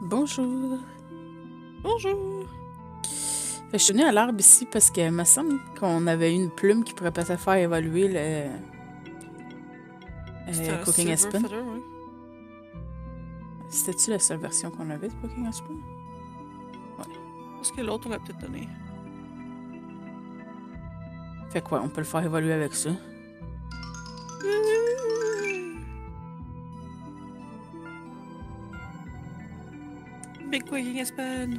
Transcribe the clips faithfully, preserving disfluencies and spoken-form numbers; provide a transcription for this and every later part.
Bonjour. Bonjour. Je suis venue à l'arbre ici parce qu'il me semble qu'on avait une plume qui pourrait peut-être faire évoluer le C'est euh, un Cooking Silver Aspen. Feather, oui. C'était-tu la seule version qu'on avait de Cooking Aspen? Parce que l'autre, on l'a peut-être donné. Fait quoi, on peut le faire évoluer avec ça. Big Quaking Aspen.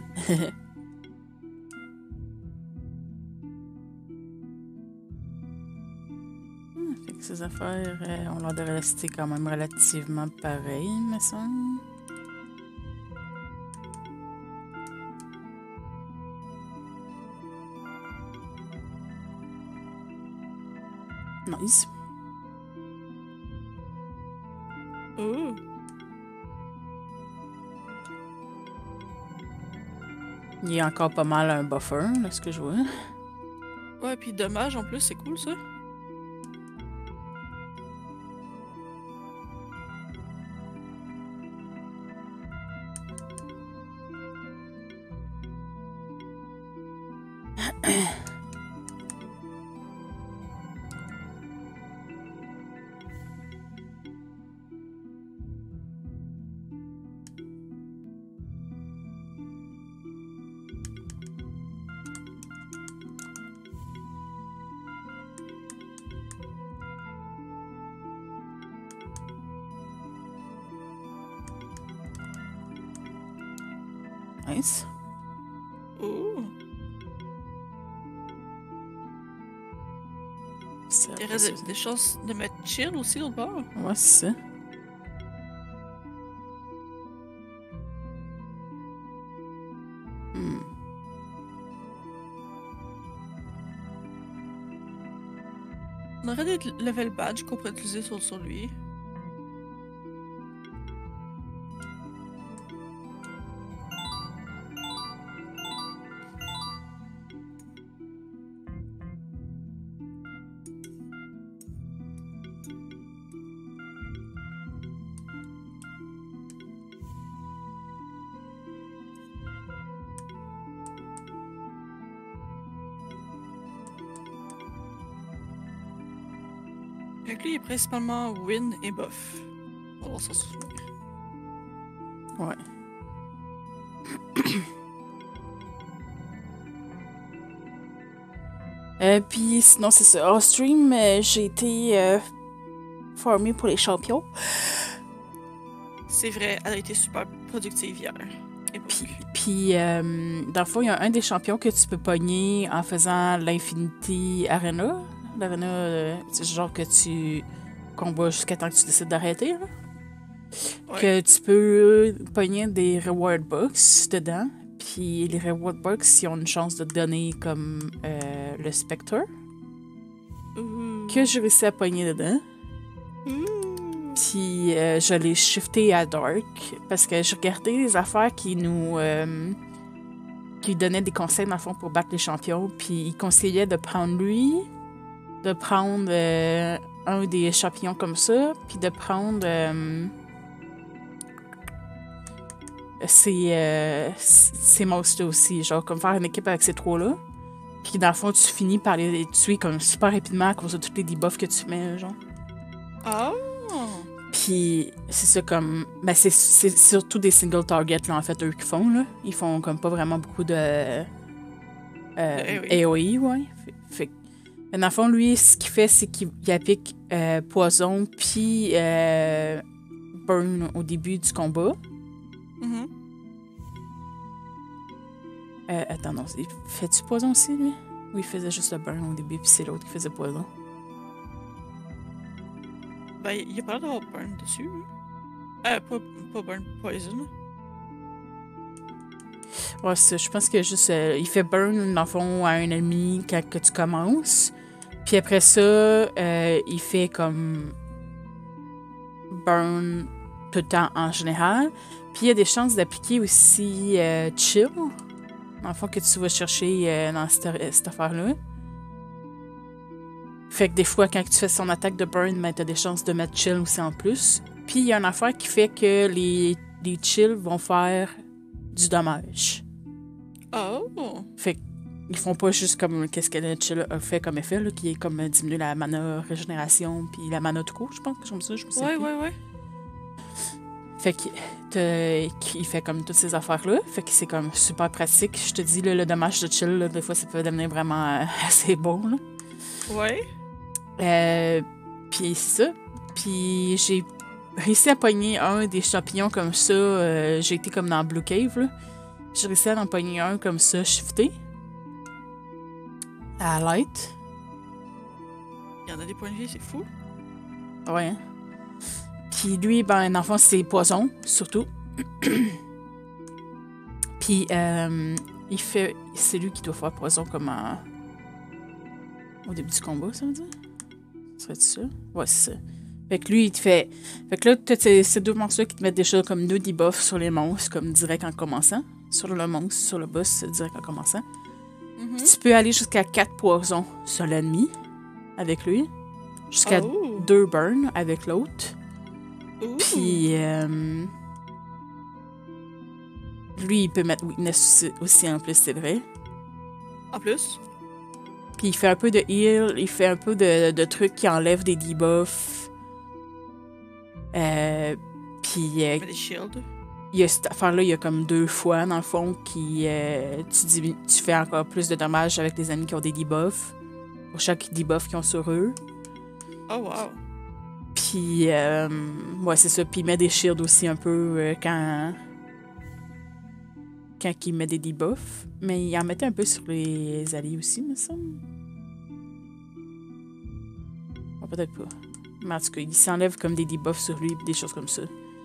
Hmm, fait que ces affaires, euh, on leur devrait rester quand même relativement pareil, me semble. Nice. Oh. Il y a encore pas mal un buffer, là, ce que je vois. Ouais, puis dommage en plus, c'est cool ça. Nice. Oh. Ça, Il y aurait des, des chances de mettre chill aussi l'autre bord. ouais, c'est ça. Hmm. On aurait des level badge qu'on pourrait utiliser sur, sur lui. Fait que lui, il est principalement win et buff. On va s'en souvenir. Ouais. euh, Puis sinon, c'est ça. Hors stream, euh, j'ai été euh, formée pour les champions. C'est vrai, elle a été super productive hier. Et Puis, puis... puis euh, dans le fond, il y a un des champions que tu peux pogner en faisant l'Infinity Arena. L'arena, euh, c'est genre que tu combats jusqu'à temps que tu décides d'arrêter. Là. Ouais. Que tu peux pogner des reward box dedans. Puis les reward box, ils ont une chance de te donner comme euh, le Spectre. Ouh. Que j'ai réussi à pogner dedans. Ouh. Puis euh, je l'ai shifté à Dark parce que je regardais les affaires qui nous euh, qui donnaient des conseils dans le fond pour battre les champions. Puis il conseillait de prendre lui, de prendre euh, un des champions comme ça, puis de prendre euh, ces, euh, ces monstres aussi, genre comme faire une équipe avec ces trois-là. Puis dans le fond, tu finis par les tuer comme super rapidement à cause de tous les debuffs que tu mets, genre. Ah! Puis c'est ça comme... Ben c'est, c'est surtout des single targets, là, en fait, eux qui font, là. Ils font comme pas vraiment beaucoup de... Euh, De A O E, ouais. Fait, fait, mais dans le fond, lui, ce qu'il fait, c'est qu'il il applique euh, poison puis euh, burn au début du combat. Mhm. Euh, attends, non. il- Fait-tu poison aussi, lui? Ou il faisait juste le burn au début, puis c'est l'autre qui faisait poison? Ben, il y a pas l'air d'avoir burn dessus. Hein? Euh, pas, pas burn, poison. Ouais, c'est ça. Je pense que juste... euh, il fait burn, dans le fond, à un ennemi quand que tu commences. Puis après ça, euh, il fait comme... burn tout le temps en général. Puis il y a des chances d'appliquer aussi euh, chill. Dans le fond, que tu vas chercher euh, dans cette, cette affaire-là. Fait que des fois, quand tu fais son attaque de burn, ben, t'as des chances de mettre chill aussi en plus. Puis il y a une affaire qui fait que les, les chills vont faire du dommage. Oh! Fait qu'ils font pas juste comme qu'est-ce que le chill a fait comme effet, là, qui est comme diminuer la mana régénération puis la mana tout court, je pense, comme ça, je me sais Ouais, plus. ouais, ouais. Fait qu'il te- qu'il fait comme toutes ces affaires-là. Fait que c'est comme super pratique. Je te dis, là, le dommage de chill, là, des fois, ça peut devenir vraiment euh, assez bon, là. Ouais. Euh, puis c'est ça. Puis j'ai réussi à pogner un des champignons comme ça. euh, j'ai été comme dans Blue Cave, là. J'ai réussi à en pogner un comme ça, shifté. À light. Il y en a des points de vie, c'est fou. Ouais. Hein. Puis lui, ben, dans le fond, c'est poison, surtout. Puis euh, il fait... C'est lui qui doit faire poison comme en... au début du combat, ça veut dire? Serait-tu ça? Ouais, c'est ça. Fait que lui, il te fait... Fait que là, t'as ces, ces deux monstres qui te mettent déjà comme deux debuffs sur les monstres, comme direct en commençant. Sur le monstre, sur le boss, direct en commençant. Mm-hmm. Puis tu peux aller jusqu'à quatre poisons sur l'ennemi avec lui. Jusqu'à Oh. deux burns avec l'autre. Ouh. Puis... Euh, lui, il peut mettre weakness aussi, aussi en plus, c'est vrai. En plus. Puis il fait un peu de heal, il fait un peu de, de trucs qui enlèvent des debuffs. Euh, puis euh, Il fait des shields. il y a cette affaire-là, il y a comme deux fois, dans le fond, qui euh, tu, dis, tu fais encore plus de dommages avec les amis qui ont des debuffs. Pour chaque debuff qu'ils ont sur eux. Oh, wow. Puis, euh, ouais, c'est ça. Puis il met des shields aussi un peu euh, quand... quand il met des debuffs. Mais il en mettait un peu sur les alliés aussi, me semble. Bon, peut-être pas. Mais en tout cas, il s'enlève comme des debuffs sur lui, des choses comme ça.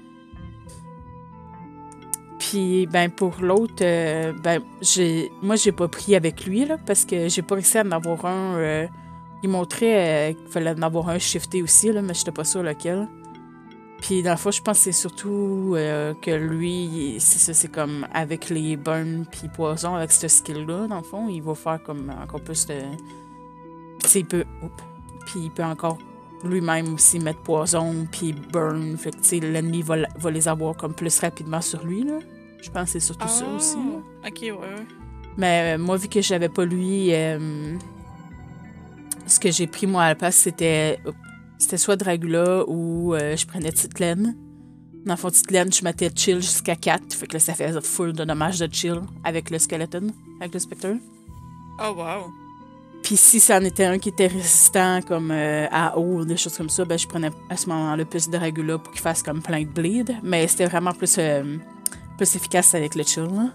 Puis, ben, pour l'autre, euh, ben, j'ai... moi, j'ai pas pris avec lui, là, parce que j'ai pas réussi à en avoir un... Euh... Il montrait euh, qu'il fallait en avoir un shifté aussi, là, mais j'étais pas sûre lequel. Puis, dans le fond, je pense que c'est surtout euh, que lui, c'est ça, c'est comme avec les burns puis poison, avec ce skill-là, dans le fond, il va faire comme encore plus de... Tu sais, il peut... Oups. Puis, il peut encore lui-même aussi mettre poison puis burn. Fait que, tu sais, l'ennemi va, va les avoir comme plus rapidement sur lui, là. Je pense que c'est surtout oh. ça aussi. Là. Ok, ouais, ouais. Mais euh, moi, vu que j'avais pas lui... Euh, ce que j'ai pris, moi, à la place, c'était... C'était soit Dragula ou euh, je prenais Titlaine. Dans le fond, Titlaine, je mettais chill jusqu'à quatre. Fait que là, ça fait full de dommage de chill avec le skeleton, avec le spectre. Oh, wow. Puis si ça en était un qui était résistant comme euh, à eau ou des choses comme ça, ben je prenais à ce moment-là plus de Dragula pour qu'il fasse comme plein de bleed. Mais c'était vraiment plus, euh, plus efficace avec le chill. Là.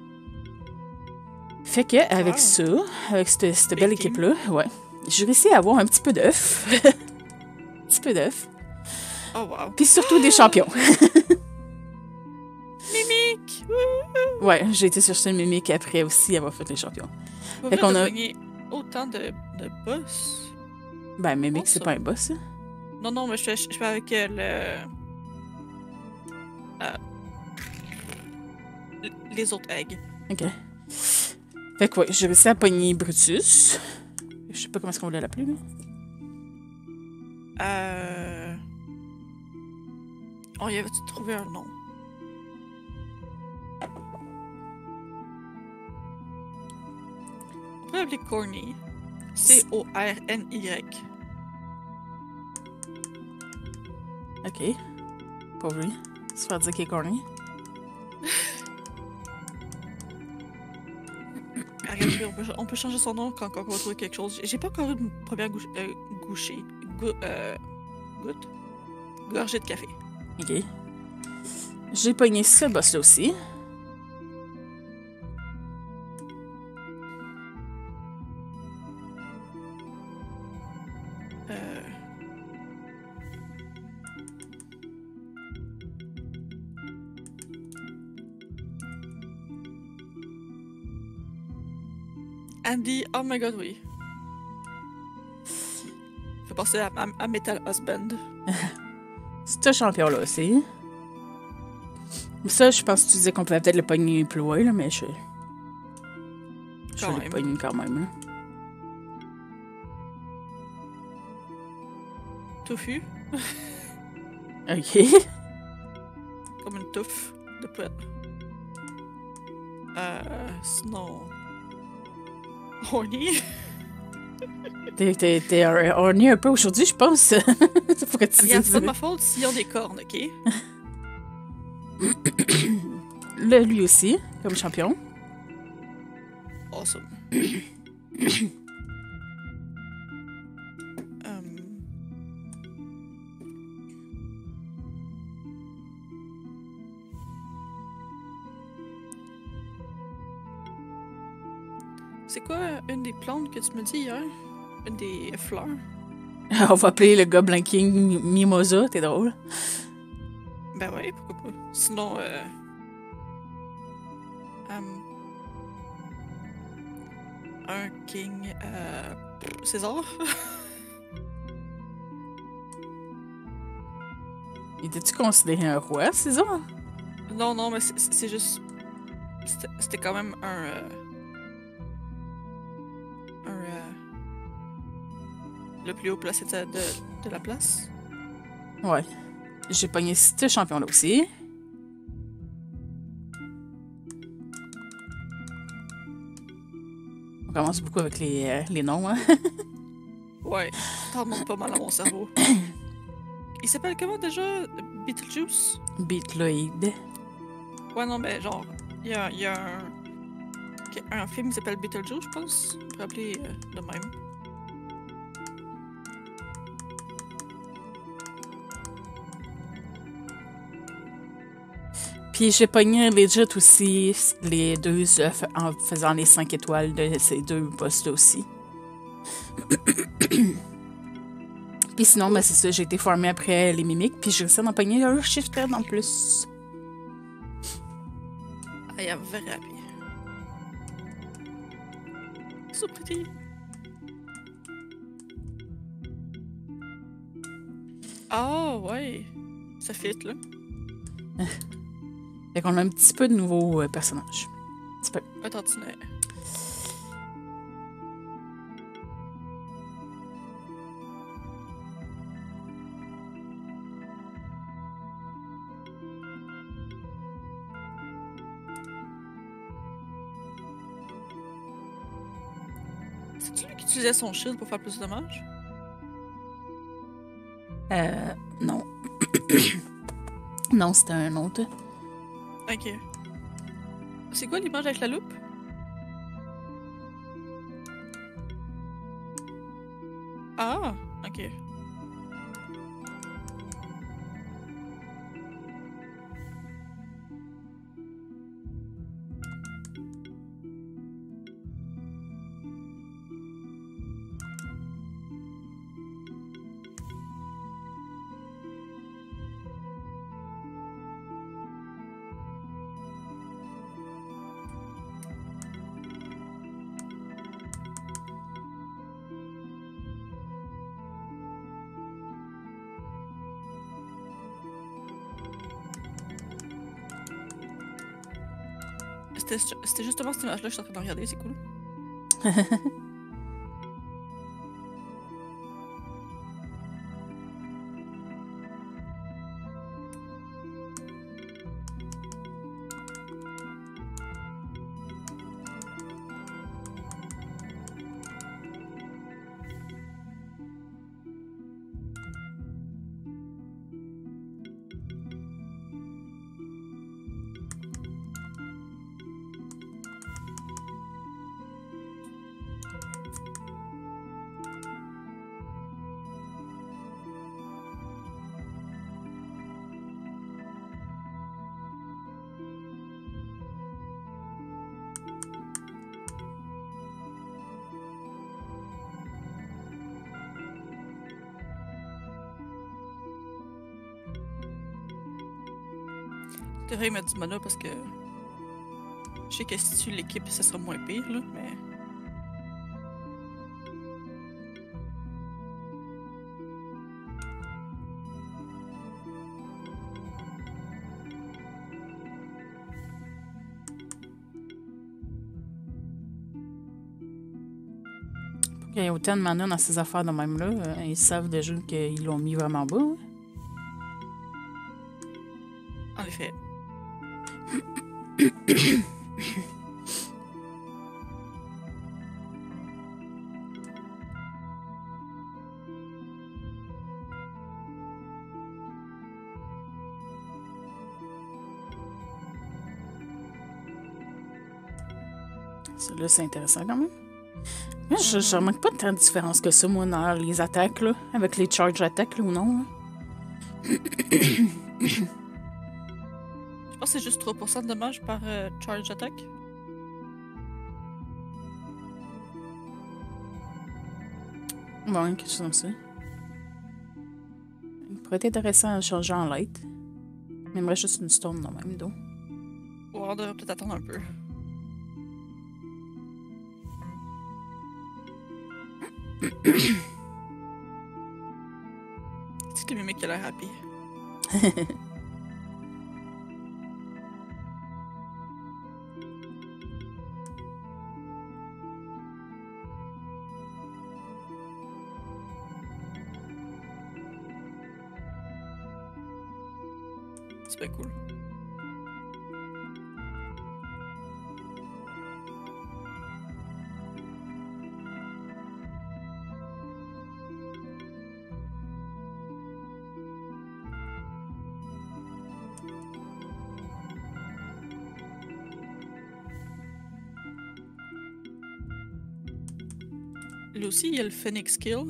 Fait que, avec Wow. ça, avec cette, cette belle Big équipe-là, ouais, j'ai réussi à avoir un petit peu d'œuf. un petit peu d'œuf. Oh, wow. Puis surtout des champions. Mimique! Ouais, j'ai été chercher une mimique après aussi avoir fait les champions. Fait Fait qu'on a- gagné autant de, de boss. Ben, mimique, Oh, c'est ça. pas un boss. Hein? Non, non, mais je fais, je fais avec euh, le... euh, les autres eggs. Ok. Fait que ouais, j'ai réussi à pogner Brutus. Je sais pas comment est-ce qu'on voulait l'appeler, mais... Euh... Oh, y avait-tu trouvé un nom? On peut l'appeler Corny. C O R N Y. Ok. Pauvre lui. Se faire dire qu'il est corny. Regarde, on peut, on peut changer son nom quand, quand on va trouver quelque chose. J'ai pas encore eu une première gouche, euh, gouchée. Gou- euh, goutte? Gorgée de café. Ok. J'ai pogné ce boss-là aussi. Euh... Andy, oh my god, oui. Fait penser à, à, à Metal Husband. Ce champion-là aussi. Ça, je pense que tu disais qu'on pouvait peut-être le pogner plus loin, là, mais je... Je Quand l'ai même. pogné quand même. Là. Tofu, Ok. comme une touffe de poêle. Euh, sinon... Horny. T'es, t'es, t'es horny un peu aujourd'hui, je pense. Faut que tu Regarde, dises. c'est pas de ma faute s'ils ont des cornes, ok? Là, lui aussi, comme champion. Awesome. um... C'est quoi une des plantes que tu me dis hier? Une des fleurs? On va appeler le Goblin King Mimosa, t'es drôle. Ben ouais, pourquoi pas. Sinon, euh... um, un king... Euh... César? Étais-tu considéré un roi, c'est ça? Non, non, mais c'est c'est juste... C'était c'était quand même un... Euh... Un... Euh... Le plus haut placé de, de, de la place. Ouais. J'ai pogné ce champion-là aussi. On commence beaucoup avec les, euh, les noms, hein? Ouais, t'en remontes pas mal à mon cerveau. Il s'appelle comment déjà? Beetlejuice? Beetloid. Ouais, non, mais genre, il y a, y a un... un film qui s'appelle Beetlejuice, je pense. On pourrait appeler euh, de même. Puis j'ai pogné legit aussi les deux œufs en faisant les cinq étoiles de ces deux postes aussi. Puis sinon, ben c'est ça, j'ai été formée après les mimiques, puis j'ai réussi à en pogner un shifted en plus. I am very happy. So pretty. Ah, oh, ouais. Ça fit, là. Fait qu'on a un petit peu de nouveaux euh, personnages. Un petit peu. Un tantinet. C'est-tu lui qui utilisait son shield pour faire plus de dommages? Euh, non. Non, c'était un autre. Ok. C'est quoi l'image avec la loupe? Ah, ok. C'était justement cette image-là que je suis en train de regarder, c'est cool. Je devrais y mettre du mana parce que je sais que si tu l'équipes, ça sera moins pire, là, mais... Il y a autant de mana dans ces affaires de même-là. euh, Ils savent déjà qu'ils l'ont mis vraiment bas. hein. En effet. Celui-là, c'est intéressant quand même. Mais je, je remarque pas tant de différence que ça, moi, dans les attaques, là, avec les charge attaques, là, ou non. Là. Je pense que c'est juste trois pour cent de dommages par euh, charge attack. Bon, quelque chose comme ça. Il pourrait être intéressant à changer en light. Mais il me reste juste une stone dans le même dos. Ou on devrait peut-être attendre un peu. C'est le mec qui a l'air happy. C'est bien cool. Lui aussi, il y a le Phoenix Kill.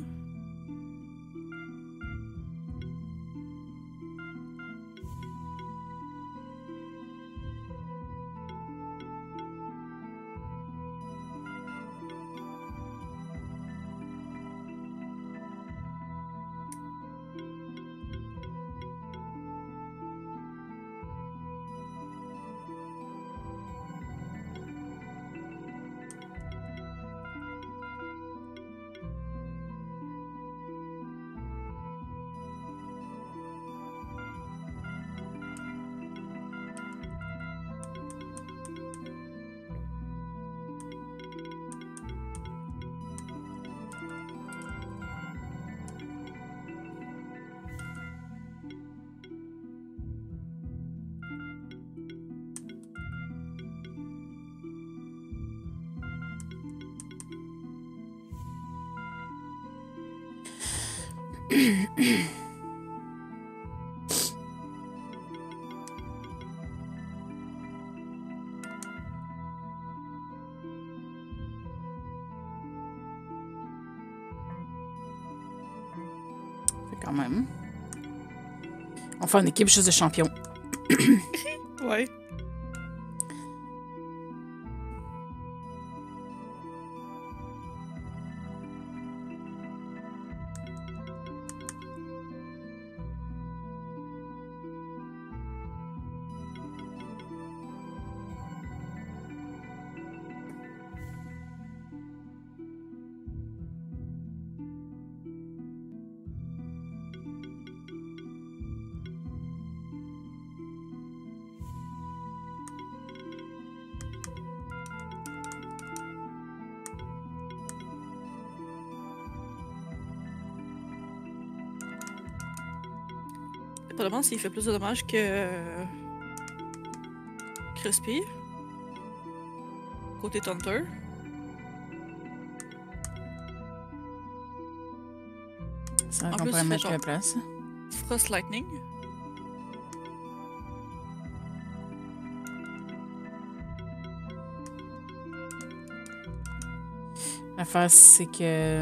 Quand même. On fait une équipe juste de champions. Ouais. Probablement s'il fait plus de dommages que Crispy. Côté Taunter. Ça En va plus, qu'on pourrait il fait mettre genre- la place. Frost Lightning. L'affaire, c'est que.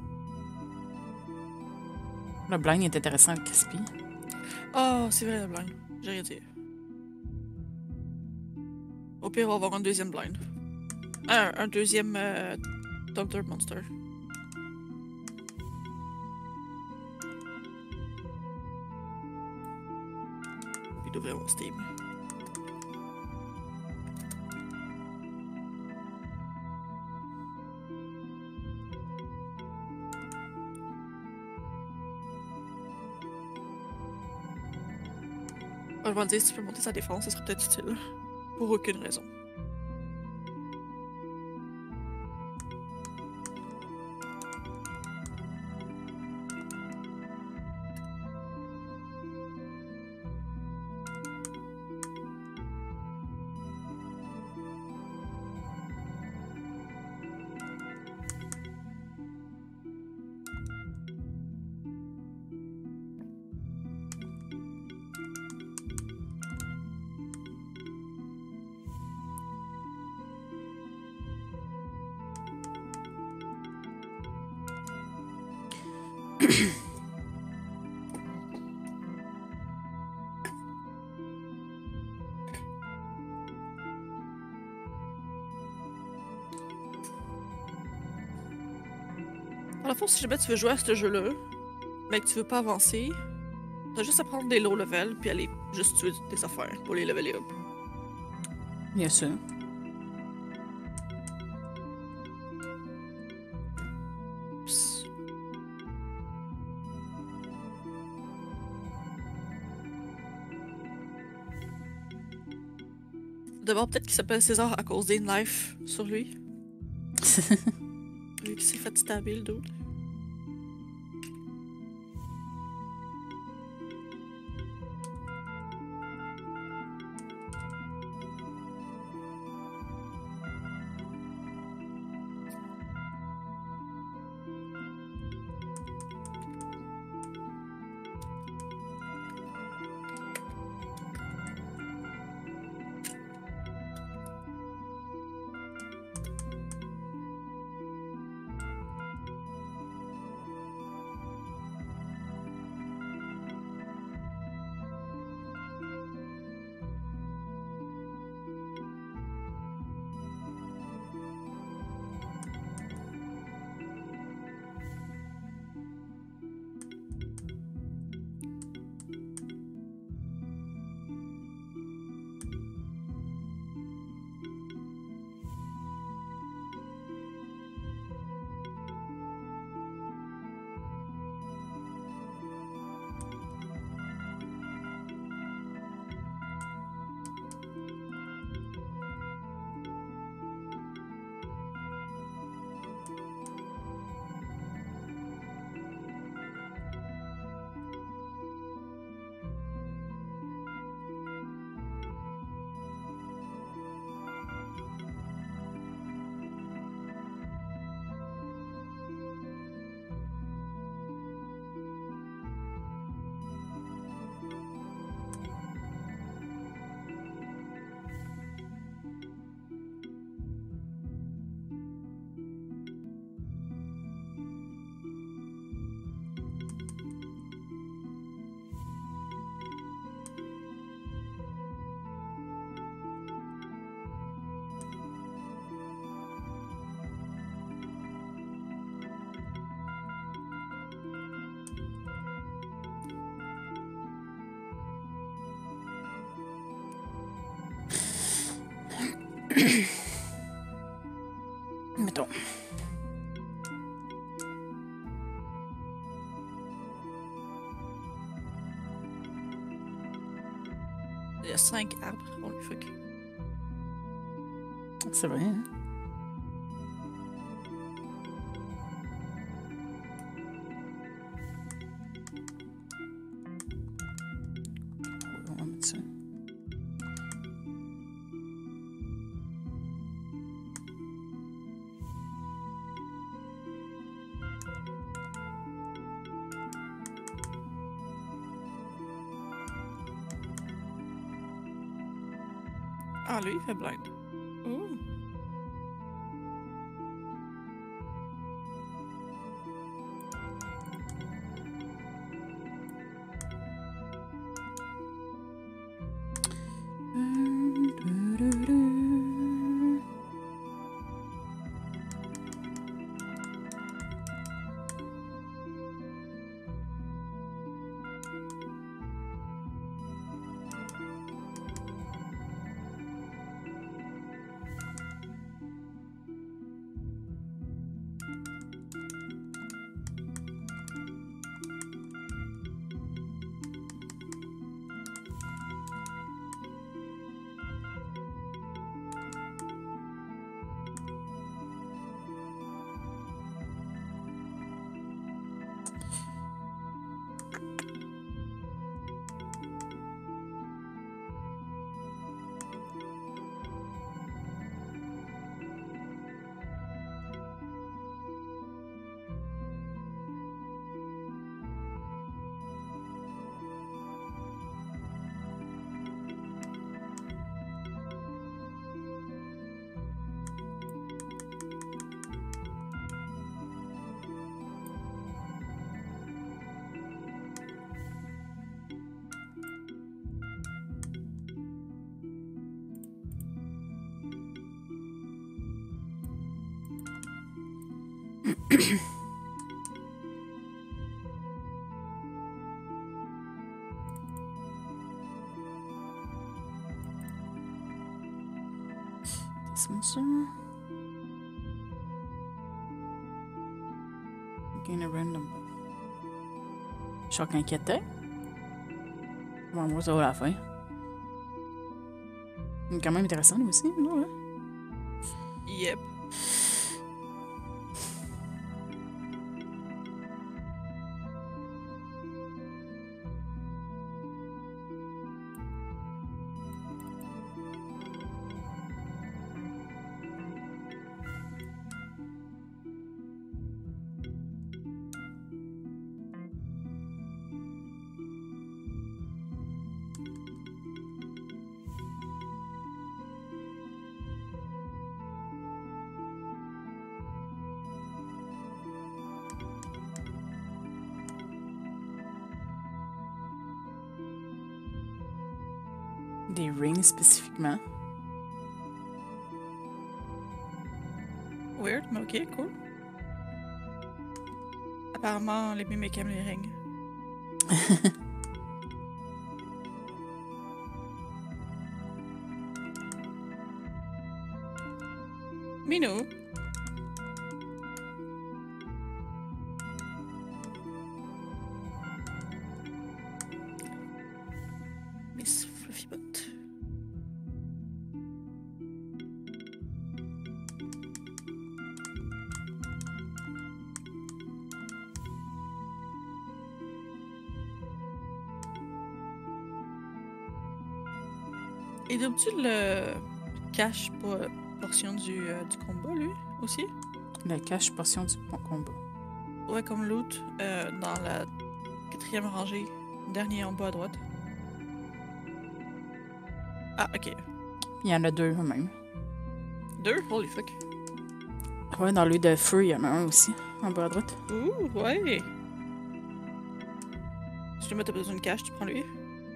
Le blind est intéressant avec Crispy. Oh, c'est vrai, la blind. J'ai rien dit. Au pire, on va avoir un deuxième blind. Un, un deuxième euh, Taunter Monster. Il devrait avoir Steam. Je vais me dire, si tu peux monter sa défense, ça serait peut-être utile. Pour aucune raison. Dans le fond, si jamais tu veux jouer à ce jeu-là, mais que tu veux pas avancer, t'as juste à prendre des low levels puis aller juste tuer tes affaires pour les leveler up. Bien sûr. Psst. D'abord, peut-être qu'il s'appelle César à cause d'In Life sur lui. Vu qu'il s'est fait stabber le dos. Mettons. Il y a cinq arbres. On lui fuck. C'est vrai, hein? On va mettre ça. Ah, lui, il fait blind. Ouh. C'est ça. Gain a random buff. Choc inquiétant. On va voir ça à la fin. C'est quand même intéressant aussi, là, ouais. Yep. Des rings spécifiquement. Weird, mais ok, cool. Apparemment, les mimes aiment les rings. Minou. Miss Fluffybot. Et donnes-tu le cash pour portion du, euh, du combat, lui, aussi? Le cache portion du combat. Ouais, comme loot, euh, dans la quatrième rangée, dernier en bas à droite. Ah, ok. Il y en a deux, même. Deux? Holy fuck. Ouais, dans lui de feu, il y en a un aussi, en bas à droite. Ouh, ouais. Si jamais t'as besoin de cash, tu prends lui.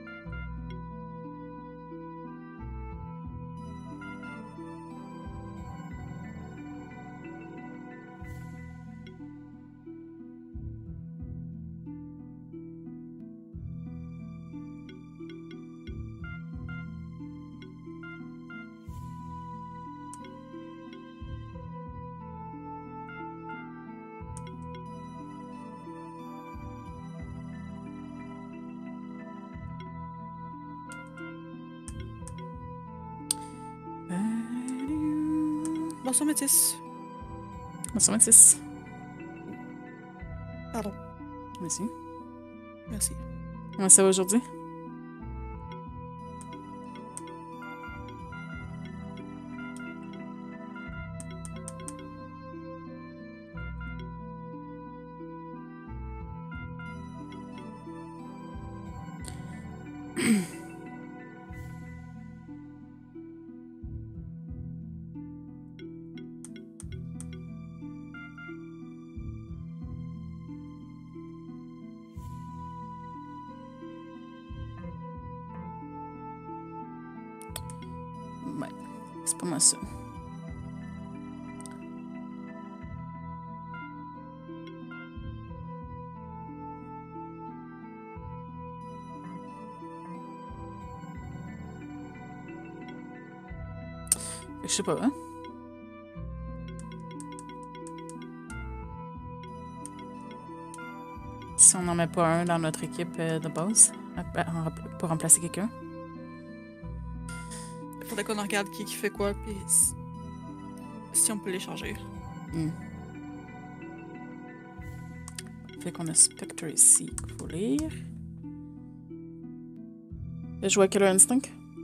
Bonsoir, Métis. Bonsoir, Mathis. Pardon. Merci. Merci. Comment ça va aujourd'hui? Ouais, c'est pas mal ça. Je sais pas, hein? Si on n'en met pas un dans notre équipe euh, de base, pour remplacer quelqu'un. Faudrait qu'on regarde qui, qui fait quoi, puis si, si on peut les changer. Mm. Fait qu'on a Spectre ici qu'il faut lire. Je joue à Killer Instinct?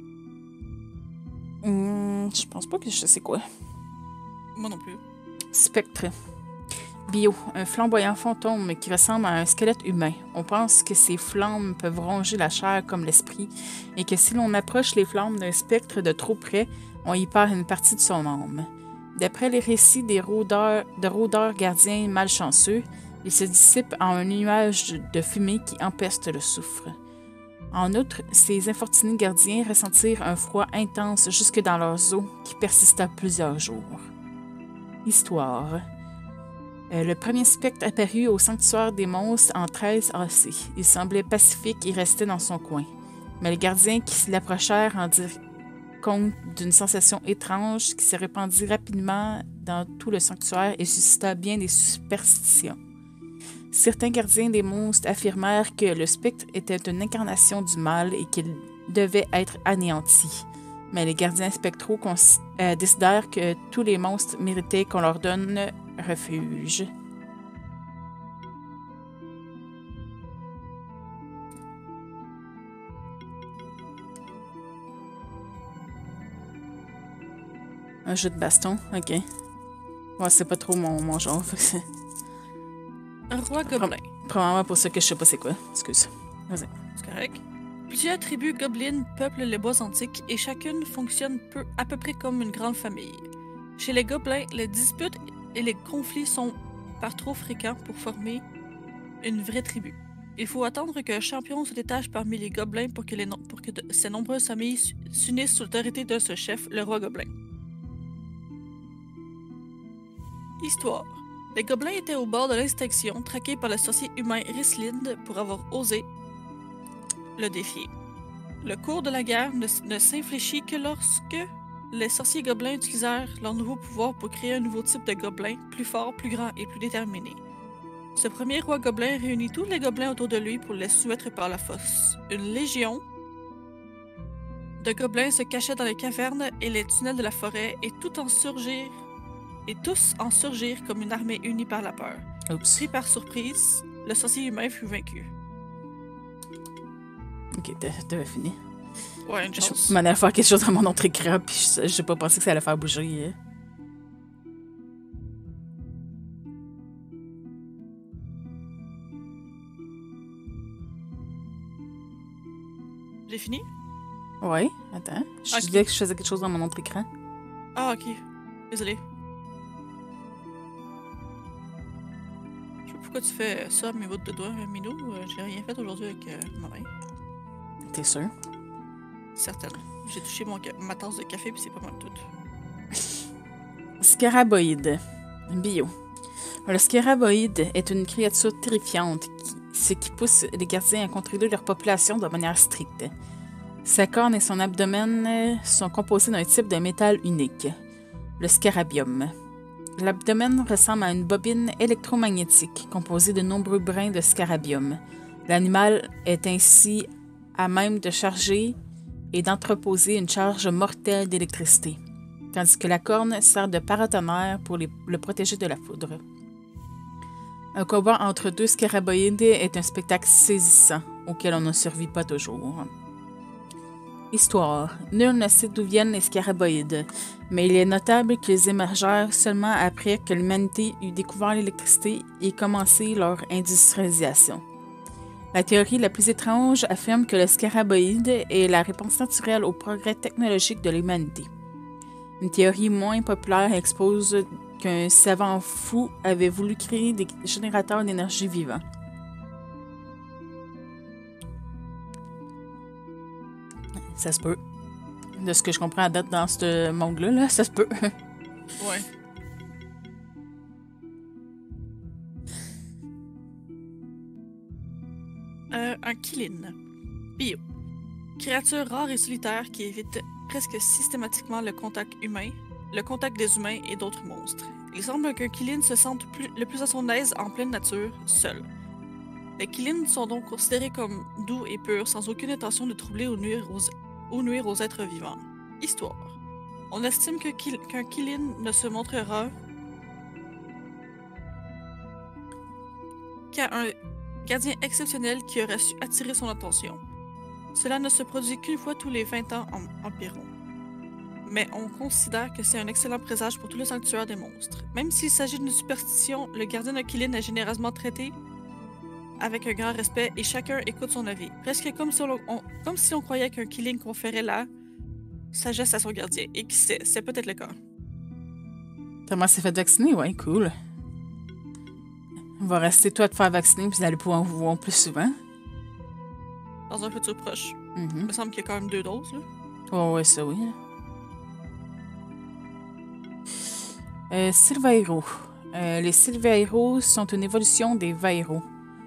Mm, je pense pas que je sais quoi. Moi non plus. Spectre. Bio, un flamboyant fantôme qui ressemble à un squelette humain. On pense que ces flammes peuvent ronger la chair comme l'esprit et que si l'on approche les flammes d'un spectre de trop près, on y perd une partie de son âme. D'après les récits des rôdeurs, de rôdeurs gardiens malchanceux, il se dissipe en un nuage de fumée qui empeste le soufre. En outre, ces infortunés gardiens ressentirent un froid intense jusque dans leurs os qui persista plusieurs jours. Histoire. Euh, le premier spectre apparut au sanctuaire des monstres en treize A C. Il semblait pacifique et restait dans son coin. Mais les gardiens qui l'approchèrent en dirent compte d'une sensation étrange qui se répandit rapidement dans tout le sanctuaire et suscita bien des superstitions. Certains gardiens des monstres affirmèrent que le spectre était une incarnation du mal et qu'il devait être anéanti. Mais les gardiens spectraux cons- euh, décidèrent que tous les monstres méritaient qu'on leur donne refuge. Un jeu de baston, ok. Ouais, c'est pas trop mon, mon genre. Un roi gobelin. Probablement pour ça que je sais pas c'est quoi. Excuse. Vas-y. C'est correct. Plusieurs tribus gobelines peuplent les bois antiques et chacune fonctionne peu, à peu près comme une grande famille. Chez les gobelins, les disputes et les conflits sont par trop fréquents pour former une vraie tribu. Il faut attendre qu'un champion se détache parmi les gobelins pour que, les no- pour que de- ces nombreuses familles s'unissent sous l'autorité d'un seul chef, le roi gobelin. Histoire. Les gobelins étaient au bord de l'extinction, traqués par le sorcier humain Rislind pour avoir osé le défier. Le cours de la guerre ne, ne s'infléchit que lorsque les sorciers gobelins utilisèrent leur nouveau pouvoir pour créer un nouveau type de gobelin, plus fort, plus grand et plus déterminé. Ce premier roi gobelin réunit tous les gobelins autour de lui pour les soumettre par la force. Une légion de gobelins se cachait dans les cavernes et les tunnels de la forêt et tout en surgir et tous en surgirent comme une armée unie par la peur. Oups. Pris par surprise, le sorcier humain fut vaincu. Ok, t'as- t'avais fini. Ouais, une chance. Je m'en allais faire quelque chose dans mon autre écran, puis je- j'ai pas pensé que ça allait faire bouger. hein. J'ai fini? Ouais, attends. Je Ok. disais que je faisais quelque chose dans mon autre écran. Ah, ok. Désolé. Je sais pas pourquoi tu fais ça à mes bouts de doigts, Minou. Euh, J'ai rien fait aujourd'hui avec euh, ma main. T'es sûr? Certaine. J'ai touché mon ca- ma tasse de café puis c'est pas mal tout. Scaraboïde. Bio. Le scaraboïde est une créature terrifiante, qui, ce qui pousse les gardiens à contrôler leur population de manière stricte. Sa corne et son abdomen euh, sont composés d'un type de métal unique, le scarabium. L'abdomen ressemble à une bobine électromagnétique composée de nombreux brins de scarabium. L'animal est ainsi à même de charger et d'entreposer une charge mortelle d'électricité, tandis que la corne sert de paratonnerre pour les- le protéger de la foudre. Un combat entre deux scaraboïdes est un spectacle saisissant, auquel on ne survit pas toujours. Histoire. Nul ne sait d'où viennent les scaraboïdes, mais il est notable qu'ils émergèrent seulement après que l'humanité eut découvert l'électricité et commencé leur industrialisation. La théorie la plus étrange affirme que le scaraboïde est la réponse naturelle au progrès technologique de l'humanité. Une théorie moins populaire expose qu'un savant fou avait voulu créer des générateurs d'énergie vivants. Ça se peut. De ce que je comprends à date dans ce monde-là, là, ça se peut. Ouais. Euh, un Kilin. Bio. Créature rare et solitaire qui évite presque systématiquement le contact humain, le contact des humains et d'autres monstres. Il semble qu'un Kilin se sente plus- le plus à son aise en pleine nature, seul. Les Kilins sont donc considérés comme doux et purs, sans aucune intention de troubler ou nuire aux, ou nuire aux êtres vivants. Histoire. On estime que Kil- qu'un Kilin ne se montrera qu'à un gardien exceptionnel qui aurait su attirer son attention. Cela ne se produit qu'une fois tous les vingt ans en- environ. Mais on considère que c'est un excellent présage pour tout le sanctuaire des monstres. Même s'il s'agit d'une superstition, le gardien de Kilin est généreusement traité avec un grand respect et chacun écoute son avis. Presque comme si on, on- comme si on croyait qu'un Kilin conférait la sagesse à son gardien. Et qui sait, c'est peut-être le cas. Thomas s'est fait vacciner? Ouais, cool. On va rester toi de faire vacciner, puis d'aller pouvoir vous voir plus souvent. Dans un futur proche. Mhm. Il me semble qu'il y a quand même deux doses, là. Ouais, ouais, ça oui. Euh, Silveiro. Euh, les Sylvairo sont une évolution des Vairo,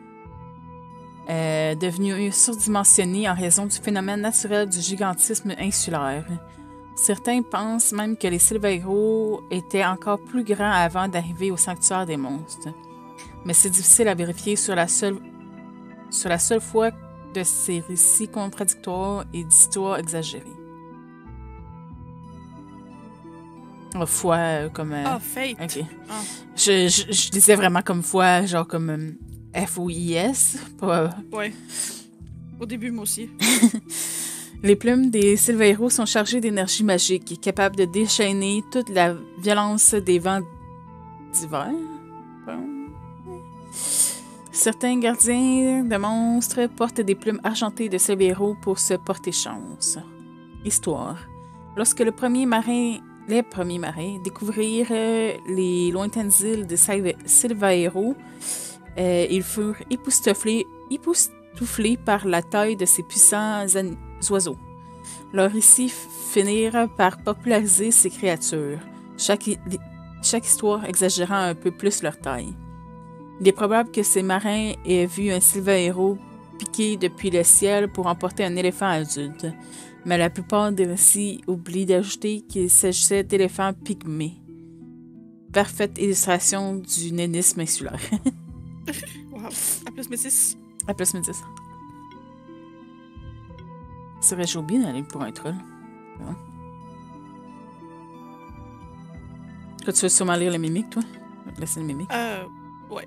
euh, devenus surdimensionnés en raison du phénomène naturel du gigantisme insulaire. Certains pensent même que les Sylvairo étaient encore plus grands avant d'arriver au sanctuaire des monstres. Mais c'est difficile à vérifier sur la seule, sur la seule foi de ces récits contradictoires et d'histoires exagérées. Oh, foi, euh, comme... euh, Ah, Fate. Ok. Ah. Je, je, je disais vraiment comme foi, genre comme euh, F O I S. Pas... Ouais. Au début, moi aussi. Les plumes des Sylvairo sont chargées d'énergie magique, capables de déchaîner toute la violence des vents d'hiver. Certains gardiens de monstres portent des plumes argentées de Sylvairo pour se porter chance. Histoire. Lorsque le premier marin, les premiers marins découvrirent euh, les lointaines îles de Sylvairo, euh, ils furent époustouflés, époustouflés par la taille de ces puissants oiseaux. Leurs récits finirent par populariser ces créatures, chaque, chaque histoire exagérant un peu plus leur taille. Il est probable que ces marins aient vu un Sylvairo piquer depuis le ciel pour emporter un éléphant adulte, mais la plupart des récits oublient d'ajouter qu'il s'agissait d'éléphants pygmées. Parfaite illustration du nénisme insulaire. Wow. A plus métis. À plus métis. C'est vrai, j'ai oublié d'aller pour un troll. Bon. Toi, tu veux sûrement lire les mimiques, toi? Je vais te laisser les mimiques. Euh, ouais.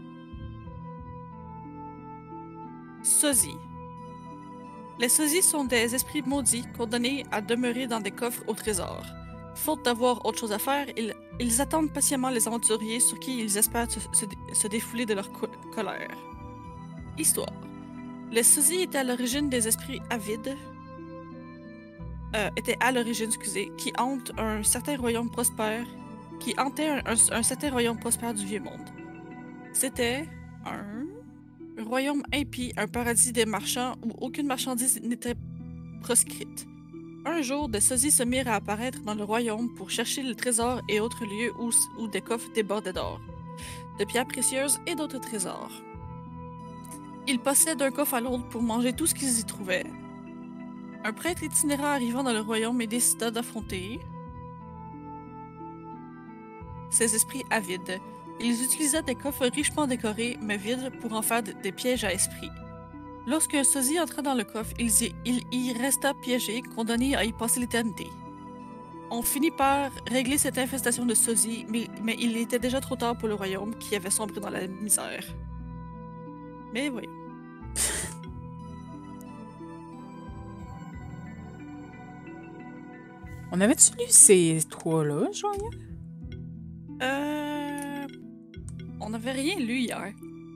Sosies. Les sosies sont des esprits maudits condamnés à demeurer dans des coffres au trésor. Faute d'avoir autre chose à faire, ils, ils attendent patiemment les aventuriers sur qui ils espèrent se, se, se défouler de leur co colère. Histoire. Les sosies étaient à l'origine des esprits avides, euh, étaient à l'origine, excusez, qui hantent un certain royaume prospère, qui hantait un, un, un certain royaume prospère du vieux monde. C'était un royaume impie, un paradis des marchands où aucune marchandise n'était proscrite. Un jour, des sosies se mirent à apparaître dans le royaume pour chercher le trésor et autres lieux où, où des coffres débordaient d'or, de pierres précieuses et d'autres trésors. Ils passaient d'un coffre à l'autre pour manger tout ce qu'ils y trouvaient. Un prêtre itinérant arrivant dans le royaume et décida d'affronter ces esprits avides. Ils utilisaient des coffres richement décorés, mais vides, pour en faire des pièges à esprits. Lorsqu'un sosie entra dans le coffre, il y, il y resta piégé, condamné à y passer l'éternité. On finit par régler cette infestation de sosies, mais, mais il était déjà trop tard pour le royaume qui avait sombré dans la misère. Mais voyons. On avait-tu lu ces trois-là, genre? Euh... On n'avait rien lu hier.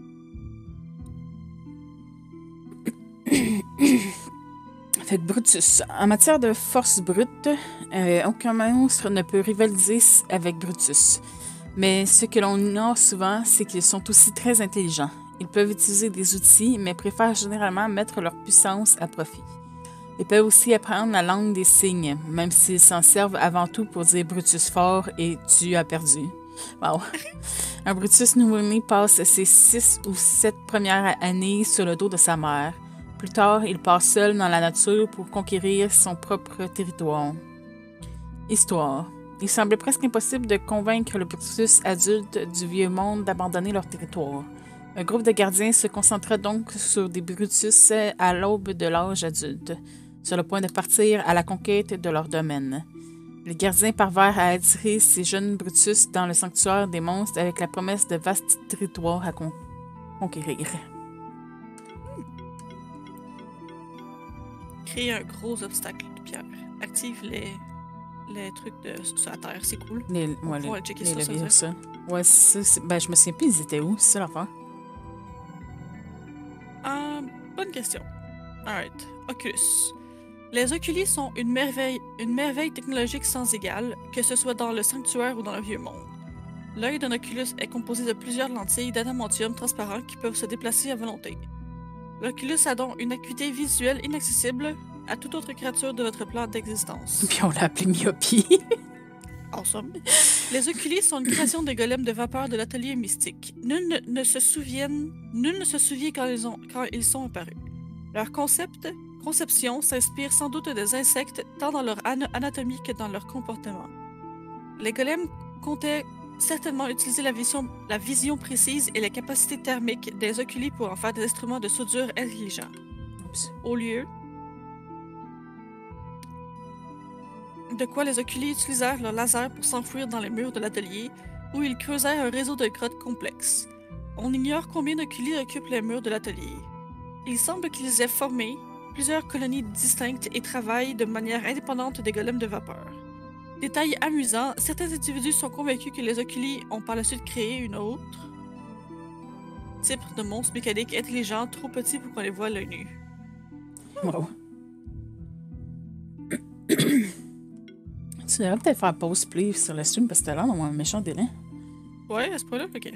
Fait que Brutus. En matière de force brute, euh, aucun monstre ne peut rivaliser avec Brutus. Mais ce que l'on ignore souvent, c'est qu'ils sont aussi très intelligents. Ils peuvent utiliser des outils, mais préfèrent généralement mettre leur puissance à profit. Ils peuvent aussi apprendre la langue des signes, même s'ils s'en servent avant tout pour dire Brutus fort et tu as perdu. Wow. Un Brutus nouveau-né passe ses six ou sept premières années sur le dos de sa mère. Plus tard, il part seul dans la nature pour conquérir son propre territoire. Histoire. Il semblait presque impossible de convaincre le Brutus adulte du vieux monde d'abandonner leur territoire. Un groupe de gardiens se concentra donc sur des Brutus à l'aube de l'âge adulte, sur le point de partir à la conquête de leur domaine. Les gardiens parvinrent à attirer ces jeunes Brutus dans le sanctuaire des monstres avec la promesse de vastes territoires à con conquérir. Créer un gros obstacle de pierre. Active les, les trucs de, sur la terre, c'est cool. Les, On ouais, pourra les, checker les ça, leviers, ça, ça. Ouais, ça, ben, je me souviens plus, ils étaient où? C'est ça l'affaire? Ah, bonne question. Alright. Oculus. Les Oculus sont une merveille, une merveille technologique sans égale, que ce soit dans le sanctuaire ou dans le vieux monde. L'œil d'un Oculus est composé de plusieurs lentilles d'adamantium transparent qui peuvent se déplacer à volonté. L'Oculus a donc une acuité visuelle inaccessible à toute autre créature de votre plan d'existence. Puis on l'a appelé myopie. Awesome. Les Oculi sont une création des golems de vapeur de l'atelier mystique. Nul ne, ne se souvienne, nul ne se souvient quand ils, ont, quand ils sont apparus. Leur concept, conception s'inspire sans doute des insectes, tant dans leur ana- anatomie que dans leur comportement. Les golems comptaient certainement utiliser la vision, la vision précise et les capacités thermiques des Oculi pour en faire des instruments de soudure intelligents. Oups. Au lieu de quoi les Oculi utilisèrent leur laser pour s'enfuir dans les murs de l'atelier, où ils creusèrent un réseau de grottes complexes. On ignore combien d'Oculi occupent les murs de l'atelier. Il semble qu'ils aient formé plusieurs colonies distinctes et travaillent de manière indépendante des golems de vapeur. Détail amusant, certains individus sont convaincus que les Oculi ont par la suite créé une autre type de monstre mécanique intelligent trop petit pour qu'on les voie à l'œil nu. Wow. Tu devrais peut-être faire pause play sur le stream parce que t'as l'air d'avoir un méchant délai. Ouais, à ce point-là, ok.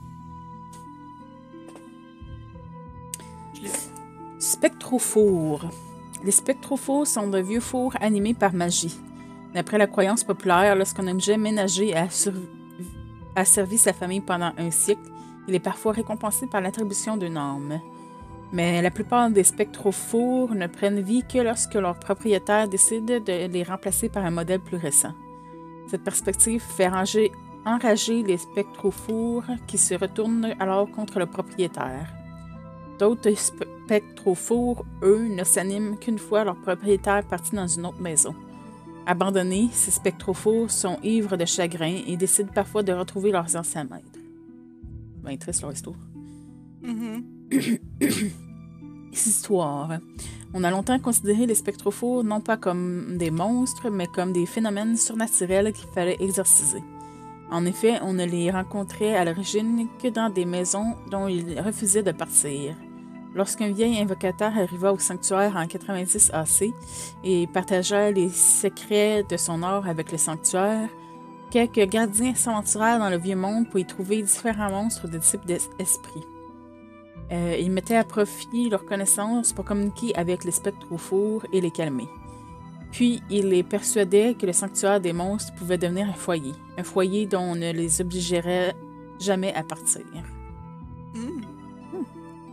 Je l'ai vu. Spectrofours. Les spectrofours sont de vieux fours animés par magie. D'après la croyance populaire, lorsqu'un objet ménager a, sur... a servi sa famille pendant un siècle, il est parfois récompensé par l'attribution d'une âme. Mais la plupart des spectrofours ne prennent vie que lorsque leur propriétaire décide de les remplacer par un modèle plus récent. Cette perspective fait ranger, enrager les spectrofours qui se retournent alors contre le propriétaire. D'autres spectrofours, eux, ne s'animent qu'une fois leur propriétaire parti dans une autre maison. Abandonnés, ces spectrofours sont ivres de chagrin et décident parfois de retrouver leurs anciens maîtres. Ben, triste leur histoire. Mm-hmm. Histoire. On a longtemps considéré les spectrofours non pas comme des monstres, mais comme des phénomènes surnaturels qu'il fallait exorciser. En effet, on ne les rencontrait à l'origine que dans des maisons dont ils refusaient de partir. Lorsqu'un vieil invocateur arriva au sanctuaire en quatre-vingt-dix A C et partagea les secrets de son art avec le sanctuaire, quelques gardiens s'aventurèrent dans le vieux monde pour y trouver différents monstres de type d'esprit. Euh, ils mettaient à profit leurs connaissances pour communiquer avec les spectrofours et les calmer. Puis, ils les persuadaient que le sanctuaire des monstres pouvait devenir un foyer, un foyer dont on ne les obligerait jamais à partir. Mm. Hmm.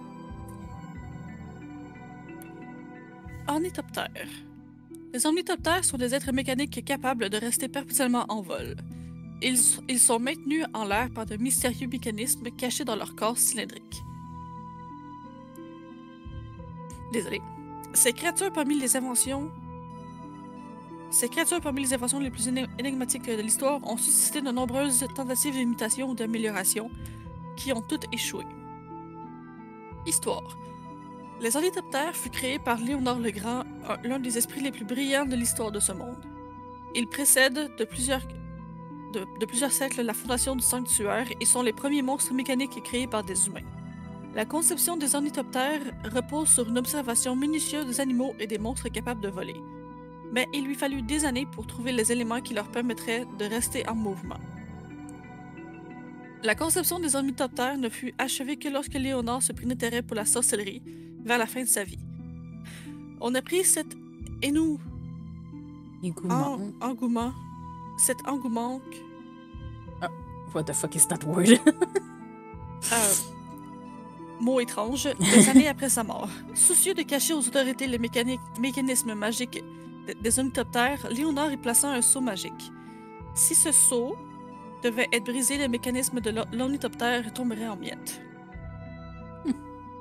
Ornithoptères. Les ornithoptères sont des êtres mécaniques capables de rester perpétuellement en vol. Ils, ils sont maintenus en l'air par de mystérieux mécanismes cachés dans leur corps cylindrique. Désolé. Ces créatures parmi les inventions... Ces créatures parmi les inventions les plus énigmatiques de l'histoire ont suscité de nombreuses tentatives d'imitation ou d'amélioration qui ont toutes échoué. Histoire. Les ornithoptères furent créés par Léonard le Grand, l'un des esprits les plus brillants de l'histoire de ce monde. Ils précèdent de plusieurs, de, de plusieurs siècles la fondation du sanctuaire et sont les premiers monstres mécaniques créés par des humains. La conception des ornithoptères repose sur une observation minutieuse des animaux et des monstres capables de voler. Mais il lui fallut des années pour trouver les éléments qui leur permettraient de rester en mouvement. La conception des ornithoptères ne fut achevée que lorsque Léonard se prit d'intérêt pour la sorcellerie, vers la fin de sa vie. On a pris cet énou... Engouement. En... engouement... Cet engouement... What the fuck is that word? euh, mot étrange, des années après sa mort. Soucieux de cacher aux autorités les mécaniques, mécanismes magiques des ornithoptères, Léonard y plaça un sceau magique. Si ce sceau devait être brisé, le mécanisme de l'ornithoptère tomberait en miettes. Hmm.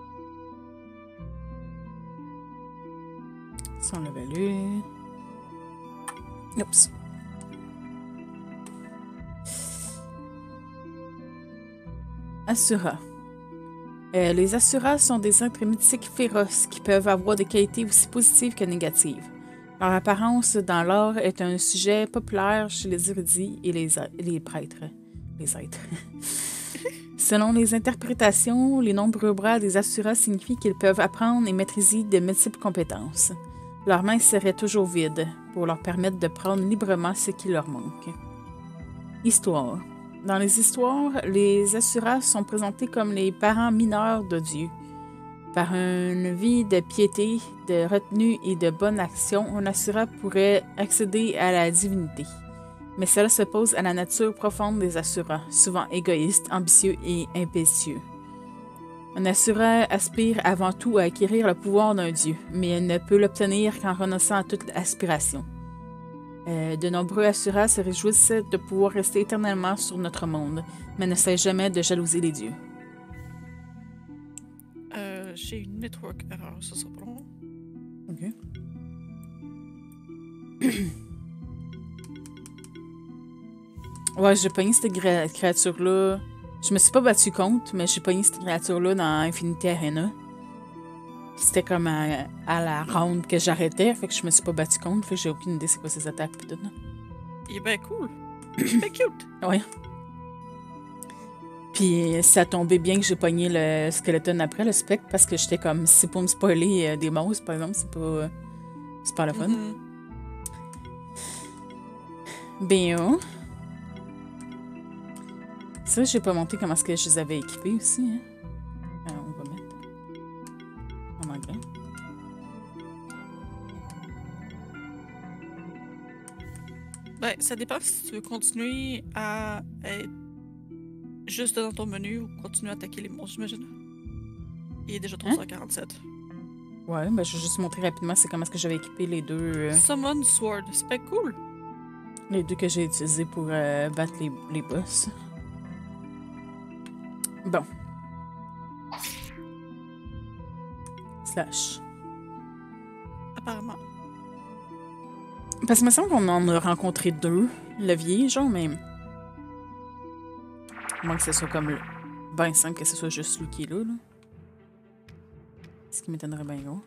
Ça, on l'avait lu. Oups. Asura. Euh, les Asuras sont des êtres mythiques féroces qui peuvent avoir des qualités aussi positives que négatives. Leur apparence dans l'art est un sujet populaire chez les érudits et les, les prêtres. Les êtres. Selon les interprétations, les nombreux bras des Asuras signifient qu'ils peuvent apprendre et maîtriser de multiples compétences. Leurs mains seraient toujours vides pour leur permettre de prendre librement ce qui leur manque. Histoire. Dans les histoires, les Asuras sont présentés comme les parents mineurs de Dieu. Par une vie de piété, de retenue et de bonne action, un Asura pourrait accéder à la divinité. Mais cela s'oppose à la nature profonde des Asuras, souvent égoïstes, ambitieux et impétueux. Un Asura aspire avant tout à acquérir le pouvoir d'un dieu, mais elle ne peut l'obtenir qu'en renonçant à toute aspiration. Euh, de nombreux Asuras se réjouissent de pouvoir rester éternellement sur notre monde, mais ne cessent jamais de jalouser les dieux. Euh, j'ai une network erreur, ça sera pas long. Ok. Ouais, j'ai pogné cette gra- créature-là. Je me suis pas battu contre, mais j'ai pogné cette créature-là dans Infinity Arena. C'était comme à, à la ronde que j'arrêtais, fait que je me suis pas battu contre, fait que j'ai aucune idée c'est quoi ses attaques pis tout. Là. Il est bien cool. Il est bien cute. Ouais. Puis ça tombait bien que j'ai pogné le skeleton après, le spectre, parce que j'étais comme, si c'est pour me spoiler euh, des monstres, par exemple, c'est pas, euh, c'est pas le fun. Mhm. Ben, oh. Ça, j'ai pas monté comment est-ce que je les avais équipés aussi, hein. Euh, on va mettre en anglais. Ben, ça dépend si tu veux continuer à être juste dans ton menu ou continuer à attaquer les monstres, j'imagine. Il est déjà trois heures quarante-sept. Ouais, ben je vais juste montrer rapidement c'est comment est-ce que j'avais équipé les deux, euh, Summon Sword, c'est pas cool. les deux que j'ai utilisés pour euh, battre les, les boss. Bon. Slash. Apparemment. Parce que me semble qu'on en a rencontré deux, leviers, genre, mais... À moins que ce soit comme... le- Ben simple que ce soit juste lui qui est là, là. Ce qui m'étonnerait bien gros.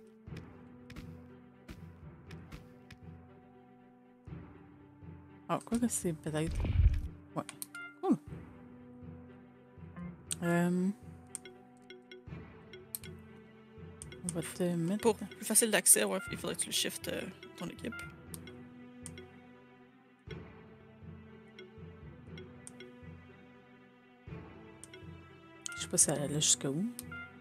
Ah, quoi que c'est peut-être... Ouais. Cool. Euh... On va te mettre... Pour plus facile d'accès, ouais, il faudrait que tu le shifts euh, ton équipe. Je sais pas si elle allait jusqu'à où.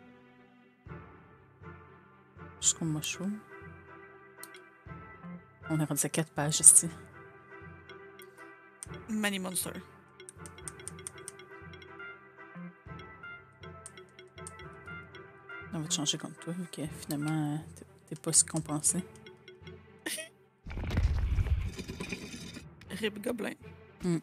Jusqu'au mushroom. On est rendu à quatre pages ici. Many Monster. On va te changer contre toi, vu que finalement, euh, t'es- t'es pas si compensé. Rib Gobelin. Mm.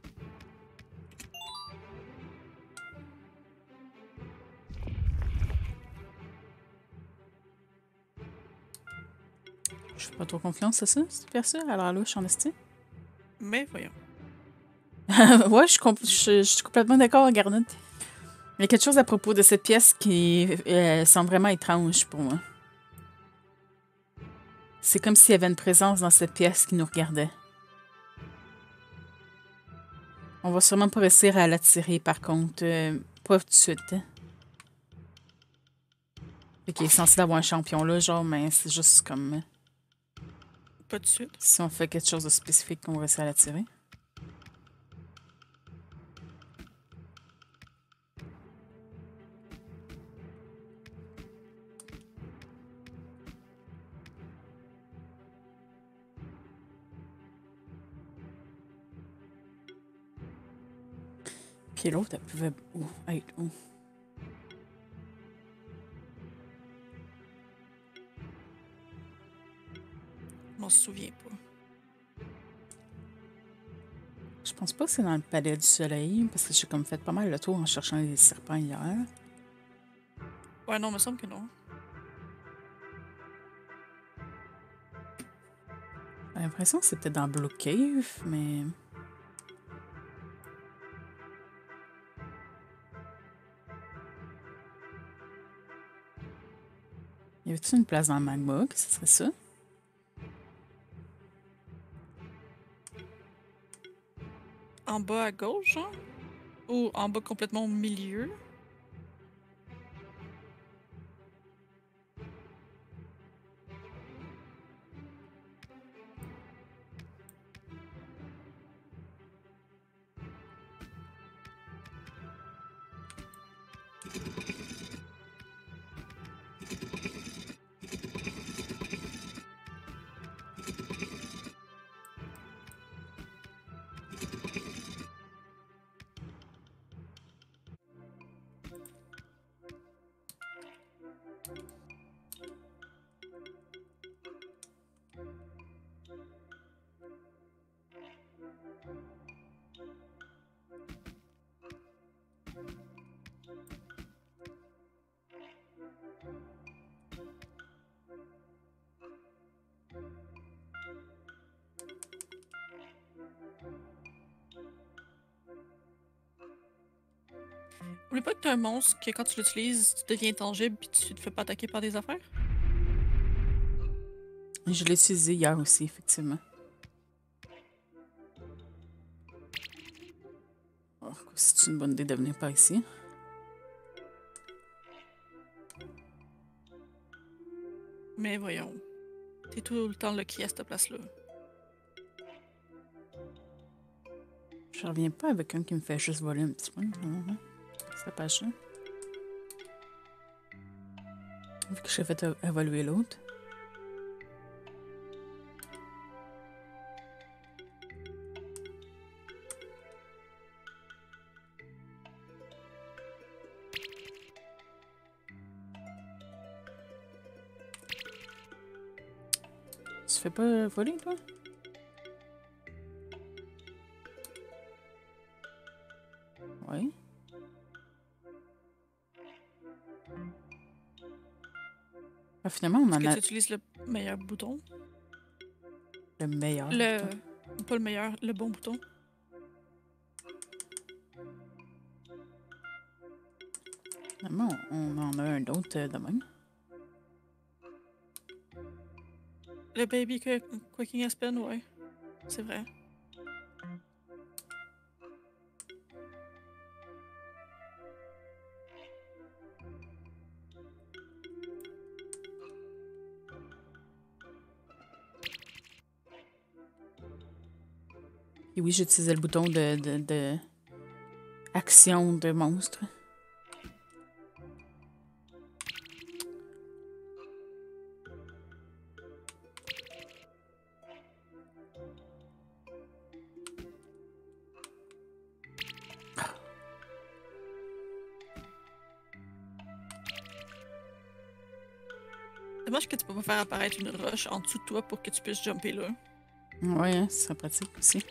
Je fais pas trop confiance à ça, cette personne, alors là, je suis en esti. Mais voyons. Ouais, je suis, comp- je- je suis complètement d'accord, Garnet. Il y a quelque chose à propos de cette pièce qui euh, semble vraiment étrange pour moi. C'est comme s'il y avait une présence dans cette pièce qui nous regardait. On va sûrement pas réussir à l'attirer, par contre. Euh, pas tout de suite. Hein. Fait qu'il est censé avoir un champion là, genre, mais c'est juste comme... euh, Pas de suite. Si on fait quelque chose de spécifique qu'on va réussir à l'attirer. Puis l'autre, elle pouvait où? Être où? Je m'en souviens pas. Je pense pas que c'est dans le palais du soleil, parce que j'ai comme fait pas mal le tour en cherchant les serpents hier. Ouais, non, il me semble que non. J'ai l'impression que c'est peut-être dans Blue Cave, mais... Y avait-tu une place dans le magma que ce serait ça? En bas à gauche, genre? Ou en bas complètement au milieu? Oublie pas que t'as un monstre que quand tu l'utilises, tu deviens tangible puis tu te fais pas attaquer par des affaires. Je l'ai utilisé hier aussi, effectivement. Oh, c'est une bonne idée de venir par ici. Mais voyons. T'es tout le temps lucky à cette place-là. Je reviens pas avec un qui me fait juste voler un petit peu. C'est pas ça. Vu que j'ai fait évoluer l'autre. Tu fais pas voler, toi? Oui. Ah, finalement, on en Est-ce a que tu utilises le meilleur bouton? le meilleur. Le... bouton. Pas le meilleur, le bon bouton. Finalement, on en a un autre euh, de même. Le Baby Qu- Quaking Aspen, ouais. C'est vrai. Et oui, j'utilisais le bouton de, de, de action de monstre. Dommage que tu peux pas faire apparaître une roche en dessous de toi pour que tu puisses jumper là. Ouais, hein, ce serait pratique aussi.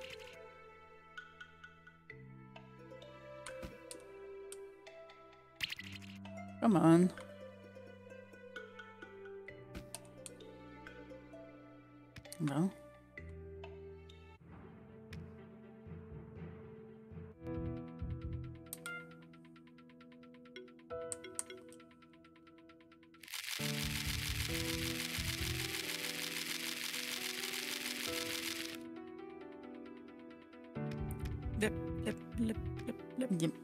Come on. Bon. Lep, lep, lep, lep, lep. Yep.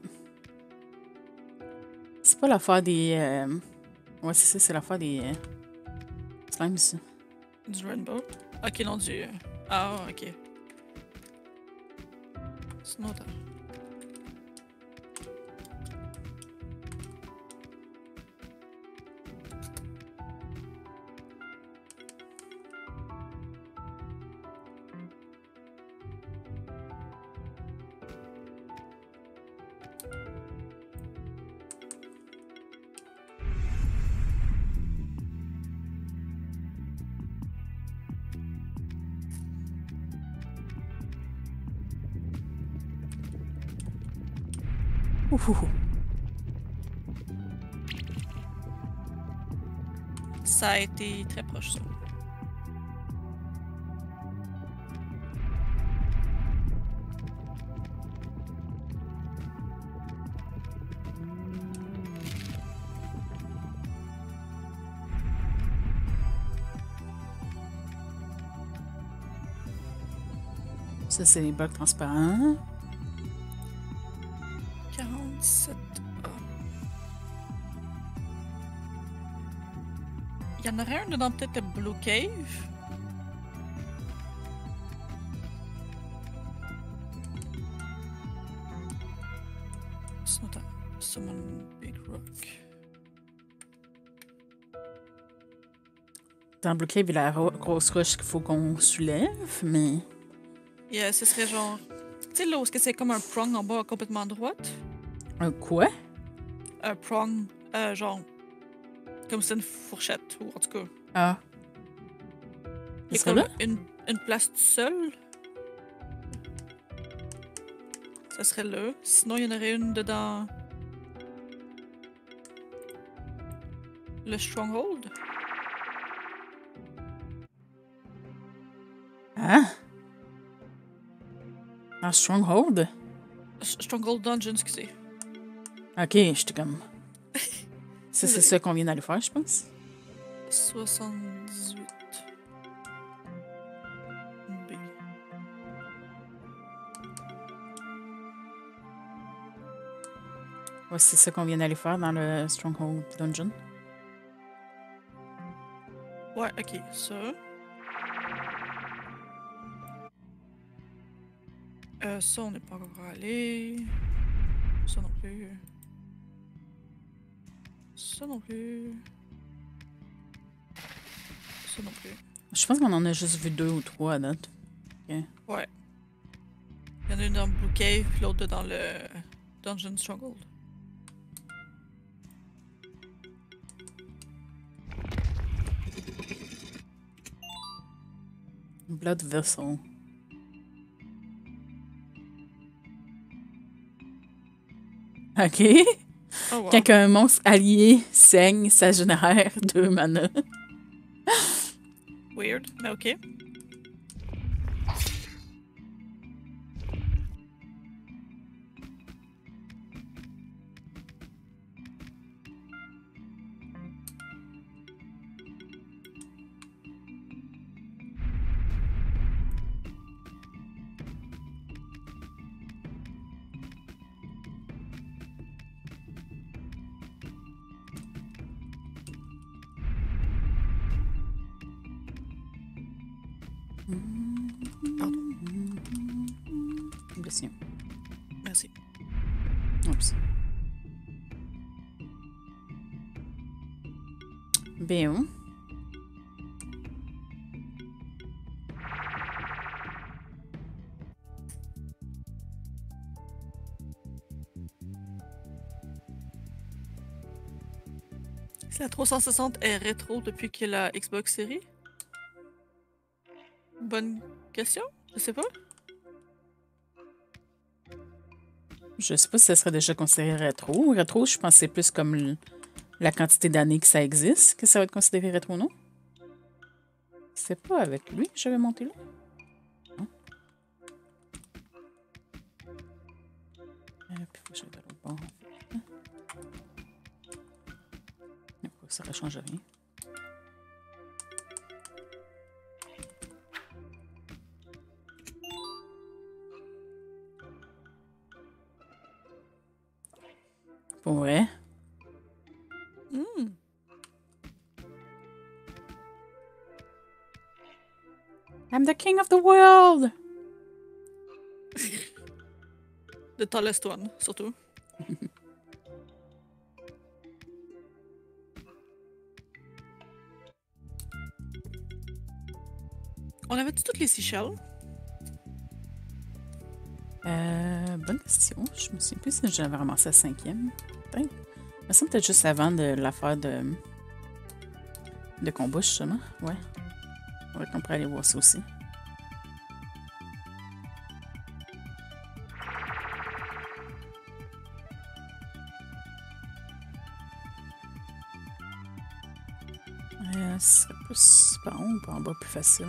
C'est pas l'affaire des... euh, Ouais, c'est ça, c'est l'affaire des... euh, slimes, ça. Du rainbow. Ok, non, du... Ah, ok. Sinon, attends. Ouh, ouh, ouh. Ça a été très proche, ça. Ça, c'est les blocs transparents. quarante-sept A. Il y en aurait un dedans, peut-être le Blue Cave. Sinon, attends. Summon Big Rock. Dans le Blue Cave, il y a la ro- grosse roche qu'il faut qu'on soulève, mais... Et euh, ce serait genre... Tu sais, là où est-ce que c'est comme un prong en bas complètement à droite? Un quoi? Un prong, euh, genre... Comme si c'était une fourchette, ou en tout cas... Ah. Il y a C'est comme là? une, une place toute seule. Ça serait là. Sinon, il y en aurait une dedans... Le Stronghold. Ah? Un stronghold? S- Stronghold Dungeon, excusez. Ok, j'étais comme. Ça, c'est ça qu'on vient d'aller faire, je pense. soixante-dix-huit. B. Ouais, c'est ça qu'on vient d'aller faire dans le Stronghold Dungeon. Ouais, ok, ça. Euh, ça, on n'est pas encore allé. Ça non plus. Ça non plus. Ça non plus. Je pense qu'on en a juste vu deux ou trois à date. Okay. Ouais. Il y en a une dans Blue Cave, puis l'autre dans le Dungeon Stronghold. Blood Vessel. Ok. Oh, wow. Quand un monstre allié saigne, ça génère deux mana. Weird, mais ok. Pardon. Bless you. Merci. Oups. Bien. Est-ce que la trois cent soixante est rétro depuis que la Xbox Series? Bonne question. Je sais pas. Je sais pas si ça serait déjà considéré rétro. Rétro, je pense que c'est plus comme le- la quantité d'années que ça existe que ça va être considéré rétro, non? C'est pas avec lui que j'avais monté là? Non. Euh, puis faut que j'aille de l'autre bord, en fait. Non, ça ne change rien. Pour vrai? Hmm. I'm the king of the world! The tallest one, surtout. On avait-tu toutes les Seychelles? Euh, bonne question. Je me souviens plus si j'avais ramassé la cinquième. Peut-être. Ça me semble peut-être juste avant de l'affaire de... de combat, justement. Ouais. On va qu'on pourrait aller voir ça aussi. Euh, ce serait plus par en haut ou par en bas plus facile.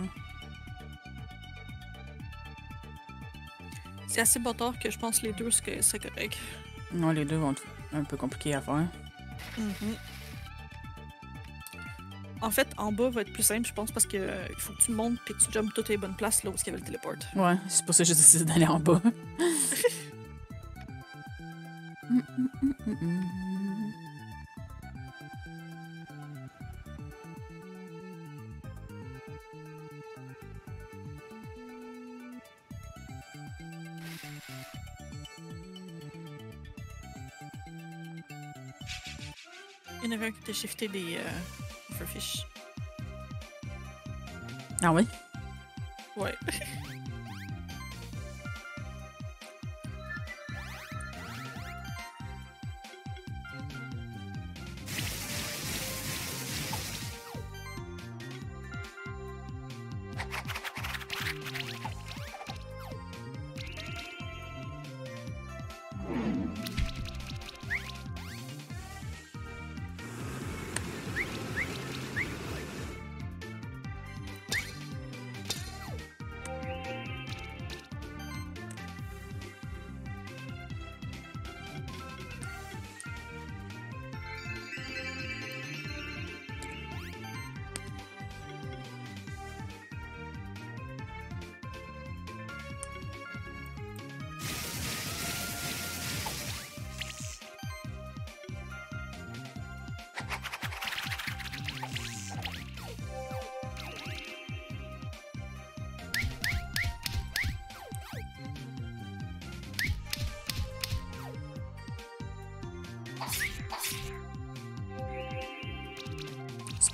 C'est assez bâtard que je pense les deux, c'est c'est correct. Non, les deux vont être un peu compliqués à faire. Mhm. En fait, en bas va être plus simple, je pense, parce que euh, il faut que tu montes puis que tu jumpes toutes les bonnes places là où il y avait le téléport. Ouais, c'est pour ça que j'ai décidé d'aller en bas. Mm, mm, mm, mm, mm. Il y en avait un qui était shifté des euh, Overfish. Ah oui? Ouais.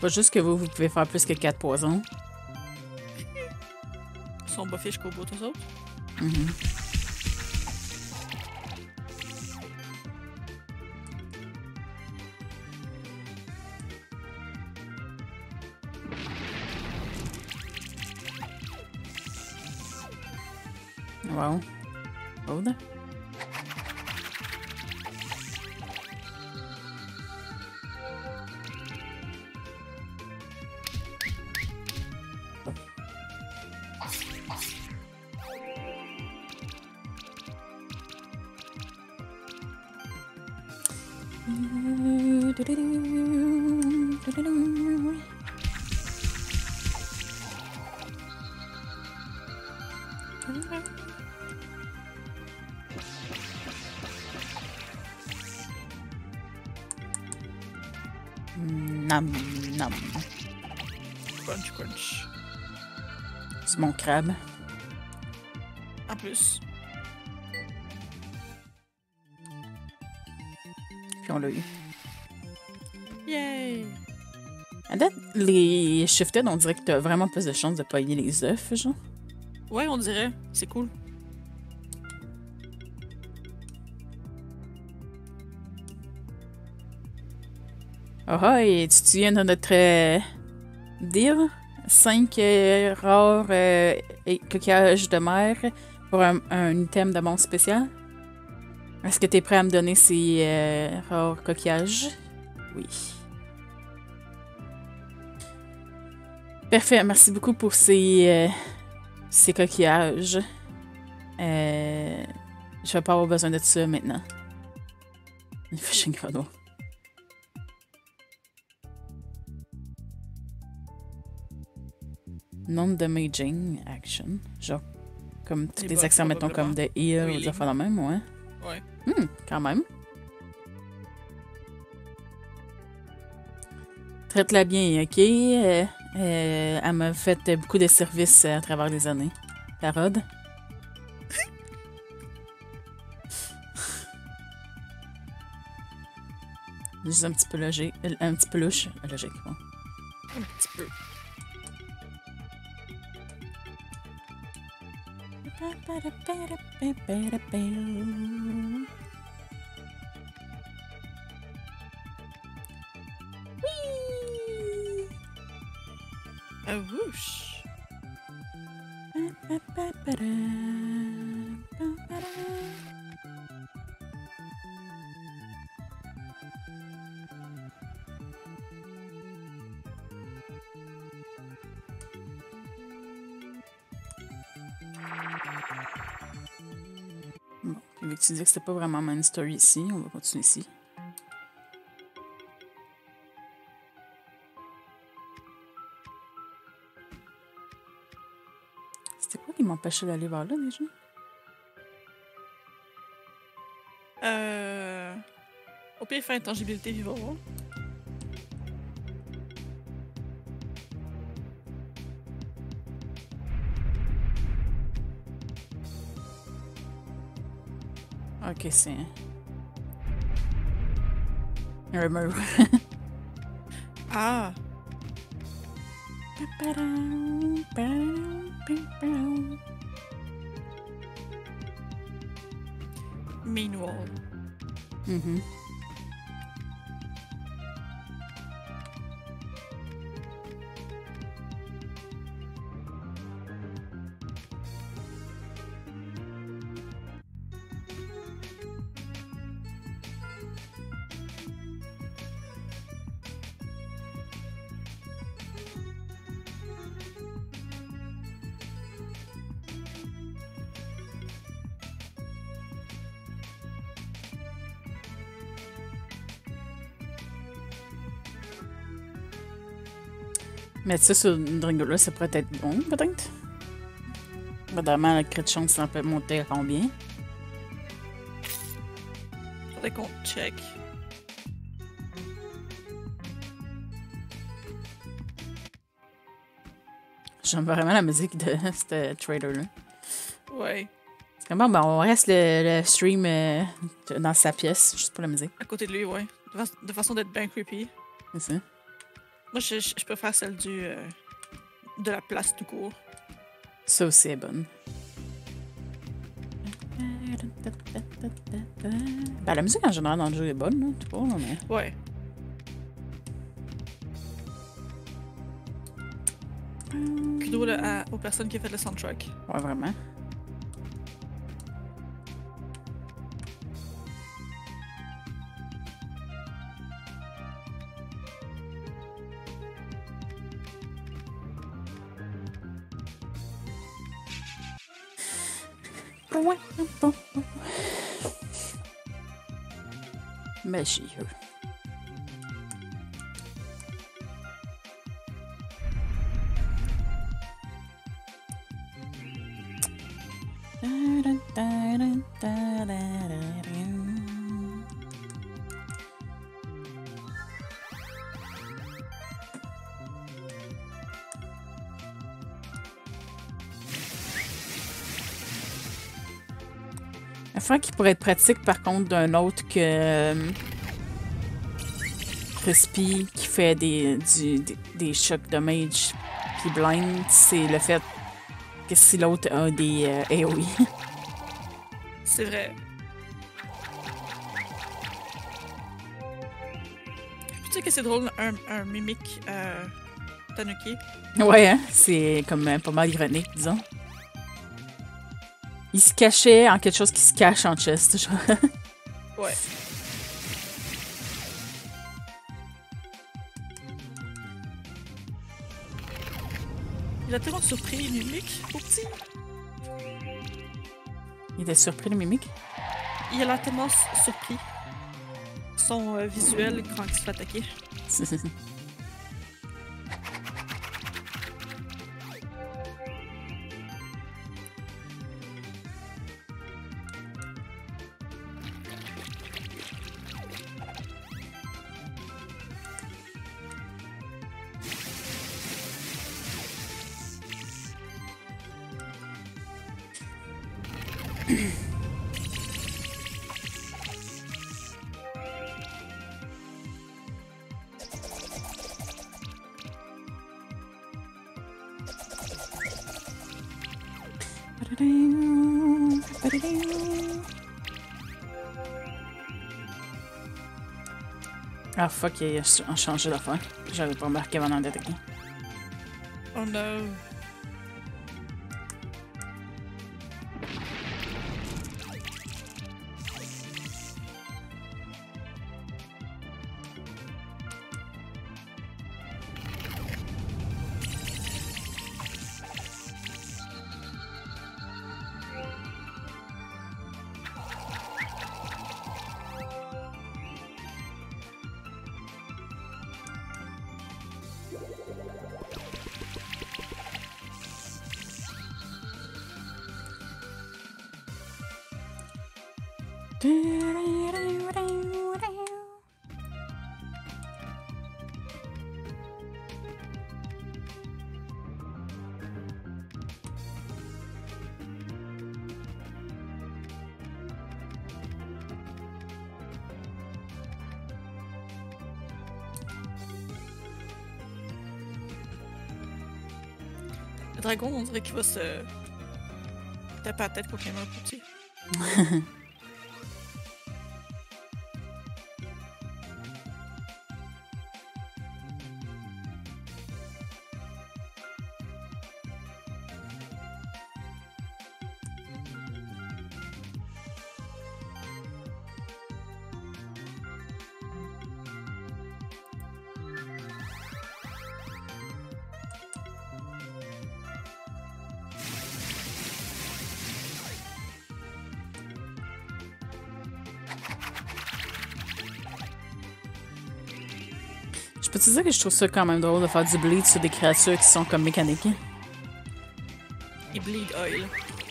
pas juste que vous, vous pouvez faire plus que quatre poisons. Ils sont buffés jusqu'au bout, tous autres. Mm-hmm. Wow. Hold. Nam, nam. Crunch, crunch. C'est mon crabe. En plus. Puis on l'a eu. Yay! À date, les shifted, on dirait que t'as vraiment plus de chances de pogner les œufs, genre. Ouais, on dirait. C'est cool. Oh, oh, et tu te souviens de notre euh, deal? cinq euh, rares euh, et coquillages de mer pour un, un item de monstre spécial? Est-ce que tu es prêt à me donner ces euh, rares coquillages? Oui. Parfait, merci beaucoup pour ces, euh, ces coquillages. Euh, je vais pas avoir besoin de ça maintenant. Une fishing grado. Non-damaging action. Genre, comme toutes les actions, mettons, comme de heal ou des affaires de même, ouais. Ouais. Hmm, quand même. Traite-la bien, ok? Euh, euh, elle m'a fait beaucoup de services à travers les années. La Rod. Juste un petit peu logique. Un petit peu louche. Logique, bon. Un petit peu. Un whoosh. Bon, puis vu que tu dis que c'était pas vraiment main story ici, on va continuer ici. C'était quoi qui m'empêchait d'aller vers là déjà? Euh... Au pire, faire intangibilité vivant. Ok, c'est... un mur. Ah! Main wall. Mm-hmm. Mettre ça sur une Dringola, ça pourrait être bon, peut-être. Évidemment, le crit de chance, ça peut monter à combien? Faudrait qu'on check. J'aime vraiment la musique de ce trader-là. Ouais. C'est comme bon, ben, on reste le, le stream euh, dans sa pièce, juste pour la musique. À côté de lui, ouais. De, fa de façon d'être bien creepy. C'est ça. Moi, je, je, je préfère celle du, euh, de la place tout court. Ça aussi est bonne. Ben, la musique en général dans le jeu est bonne, là, tout court, là, mais... Ouais. Kudo là, à, aux personnes qui ont fait le soundtrack. Ouais, vraiment. Mais j'y veux. Un fois qui pourrait être pratique, par contre, d'un autre que euh, Crispy qui fait des, du, des, des chocs de mage puis blind, c'est le fait que si l'autre a des euh, A O E. C'est vrai. Tu sais que c'est drôle, un, un mimique euh, Tanuki. Ouais, hein? C'est comme euh, pas mal ironique, disons. Il se cachait en quelque chose qui se cache en chest, genre. Ouais. Il a tellement surpris Mimic, au petit. Il était surpris, le mimique? Il a tellement surpris. Son euh, visuel quand il se fait attaquer. Ah fuck, il a changé d'affaire. J'avais pas remarqué avant d'attaquer. Oh no. Le dragon, on dirait qu'il va se taper la tête contre les mains petit. Je peux te dire que je trouve ça quand même drôle de faire du bleed sur des créatures qui sont comme mécaniques. Il bleed oil.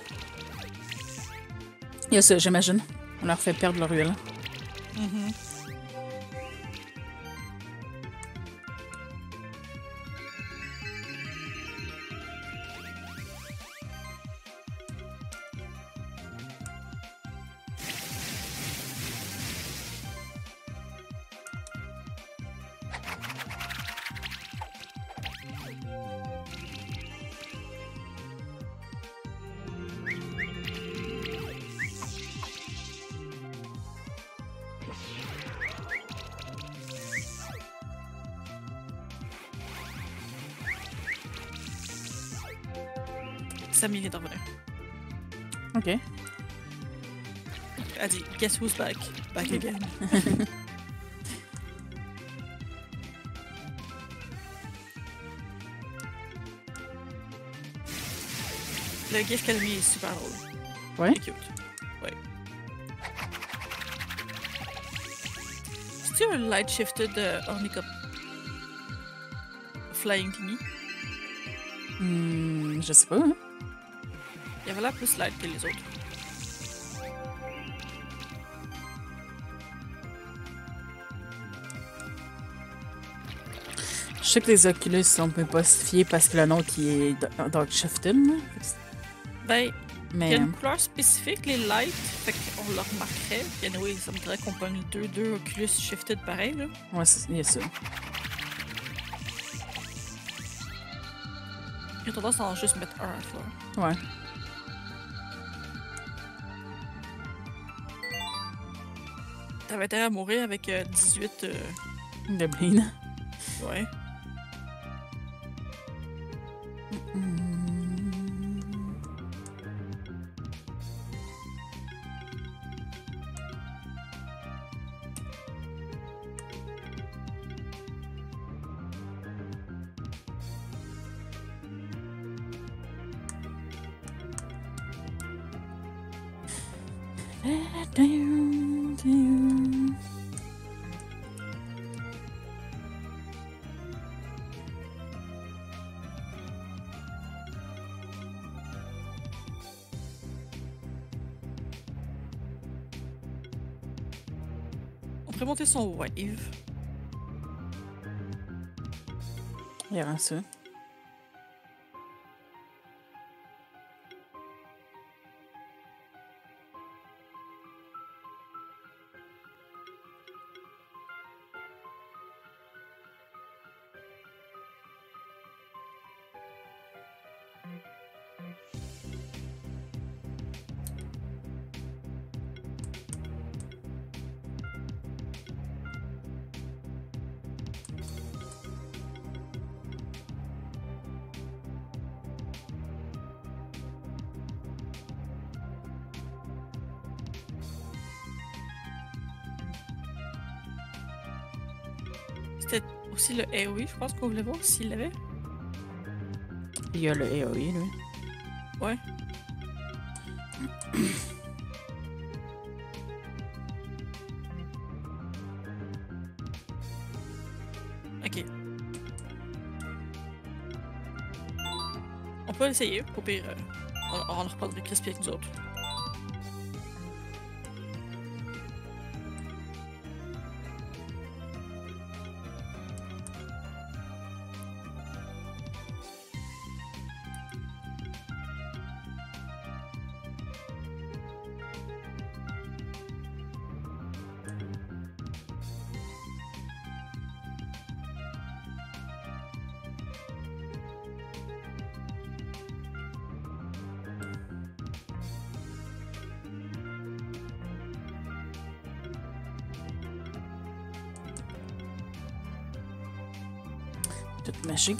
Il y a ça, j'imagine. On leur fait perdre leur huile. Mm-hmm. Sammy vient de revenir. OK. Elle dit Guess who's back? Back again. Le gif qu'elle a mis est super drôle. Ouais. C'est cute. Ouais. C'est-tu un light shifted euh, Ornica Flying Thingy? Hmm, je sais pas, hein? Il avait l'air plus light que les autres. Je sais que les Oculus, on peut pas se fier parce que le nôtre, il est da- Dark Shifted. là. Ben, il Mais y a euh, une couleur spécifique, les lights, fait qu'on le remarquerait. Puis anyway, ça me dirait qu'on pogne deux, deux Oculus shifted pareil, là. ouais, c'est- il y a ça. J'ai tendance à en juste mettre un à la fois. Ouais. T'avais intérêt à mourir avec euh, dix-huit... euh, Le bleed. Ouais. On pourrait monter son wave. Il y aura ça. C'était aussi le A O E, je pense qu'on voulait voir s'il l'avait. Il y a le A O E, lui. Ouais. Ok. On peut essayer, au pire, euh, on, on reprendrait Crispy avec nous autres. Tout magique.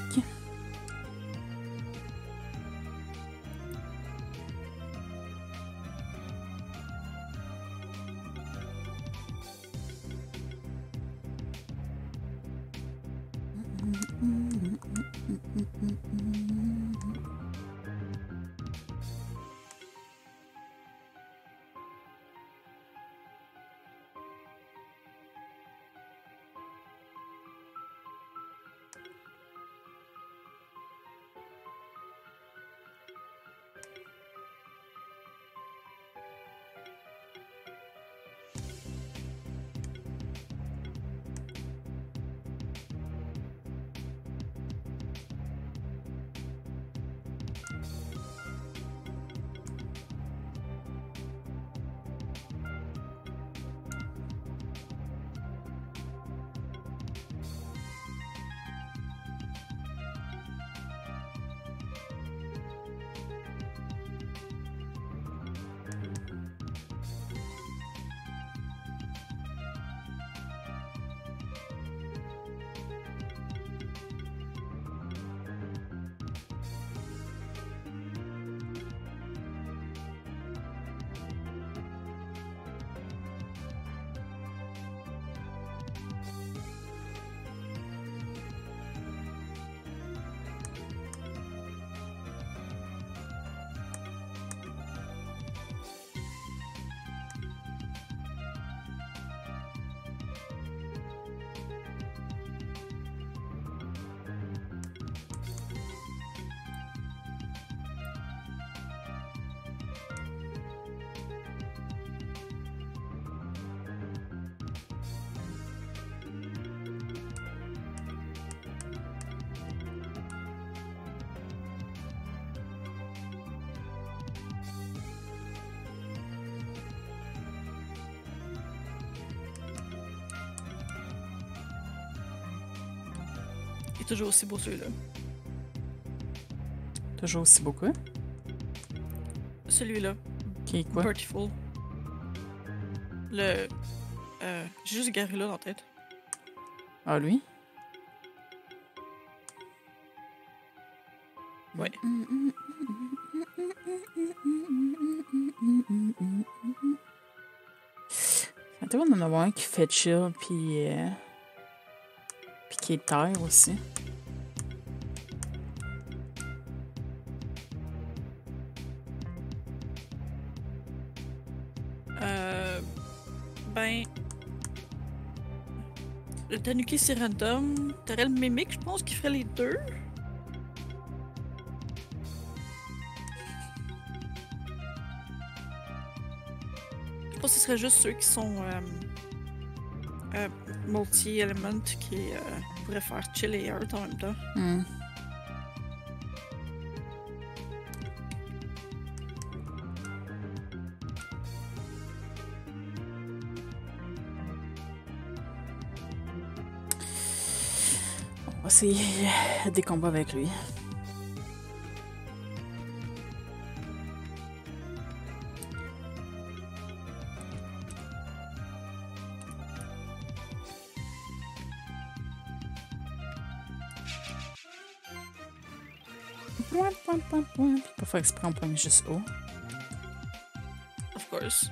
Il est toujours aussi beau celui-là. Toujours aussi beau quoi? Celui-là. Qui est quoi? Beautiful. Le... Euh, j'ai juste Garula en tête. Ah, lui? Ouais. Il y a d'en avoir un qui fait chill, puis... Euh... puis qui est terre aussi. Euh... Ben... Le Tanuki c'est random. T'aurais le Mimic, je pense, qui ferait les deux. Je pense que ce serait juste ceux qui sont euh, euh, multi-element qui euh, pourraient faire chill et earth en même temps. Mm. On va essayer des combats avec lui. Parfois exprès on pogne juste haut. Of course.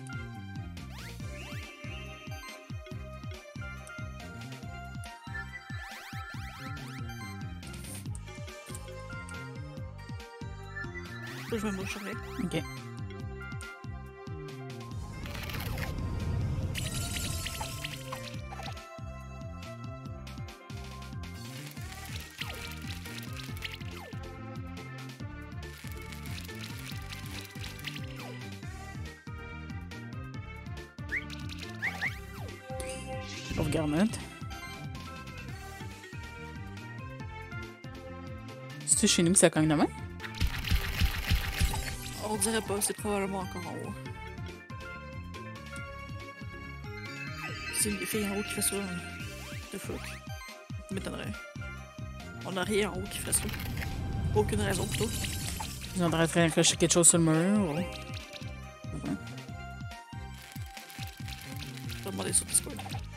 Je vais me moucherai. Ok. Sauvegarde. C'est-tu chez nous que ça cogne demain? On dirait pas, c'est probablement encore en haut. C'est les filles en haut qui fait ça. De fuck. Ça m'étonnerait. On a rien en haut qui fait ça. Aucune raison plutôt. Ils ont train de cacher quelque chose sur le mur. Ou... Ouais. Je vais demander sur Discord.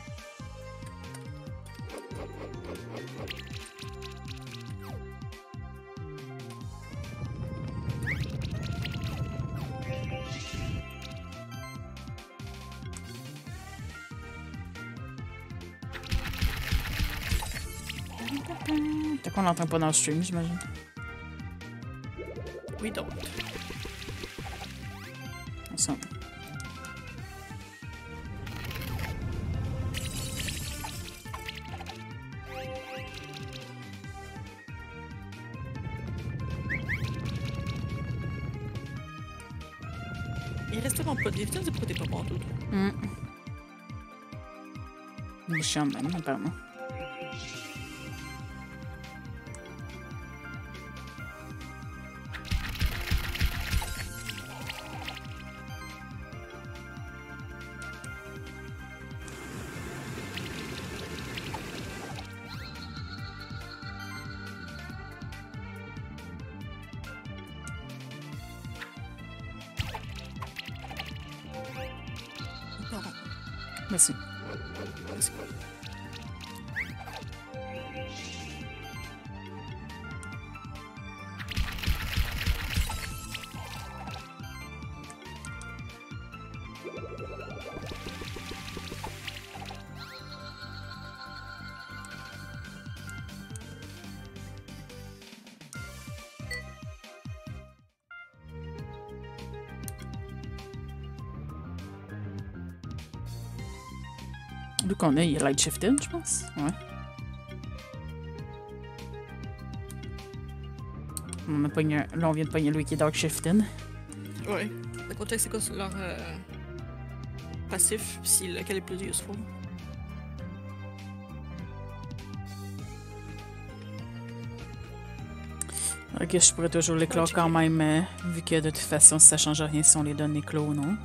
T'as qu'on l'entend pas dans le stream, j'imagine. We don't. Ensemble. Il reste tellement pas de vie, c'est pourquoi t'es pas bon en tout. Mm. Il est chiant de même, apparemment. Pardon. Merci. Merci. Lui qu'on a, il est light shifted, je pense. Ouais. On a pogné un... Là, on vient de pogner lui qui est dark shifted. Ouais. Le contexte, c'est quoi sur leur euh, passif, si lequel est plus useful. Ok, je pourrais toujours l'éclore quand même, euh, vu que de toute façon, ça change rien si on les donne l'éclos ou non.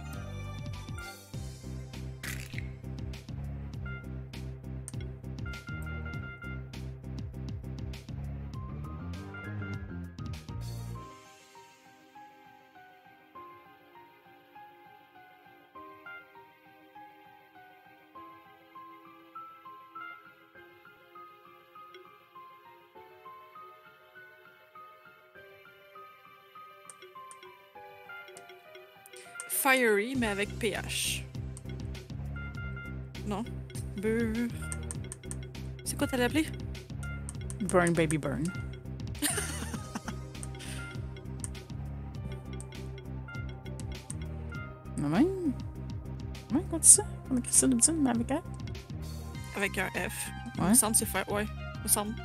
Fiery, mais avec P H. Non. Burr. C'est quoi t'allais appeler? Burn, baby, burn. Non, même. Ouais, quoi tu sais? On écrit ça d'habitude, mais avec elle? Avec un F. Il Ouais. me semble que c'est faire. Ouais, il me semble.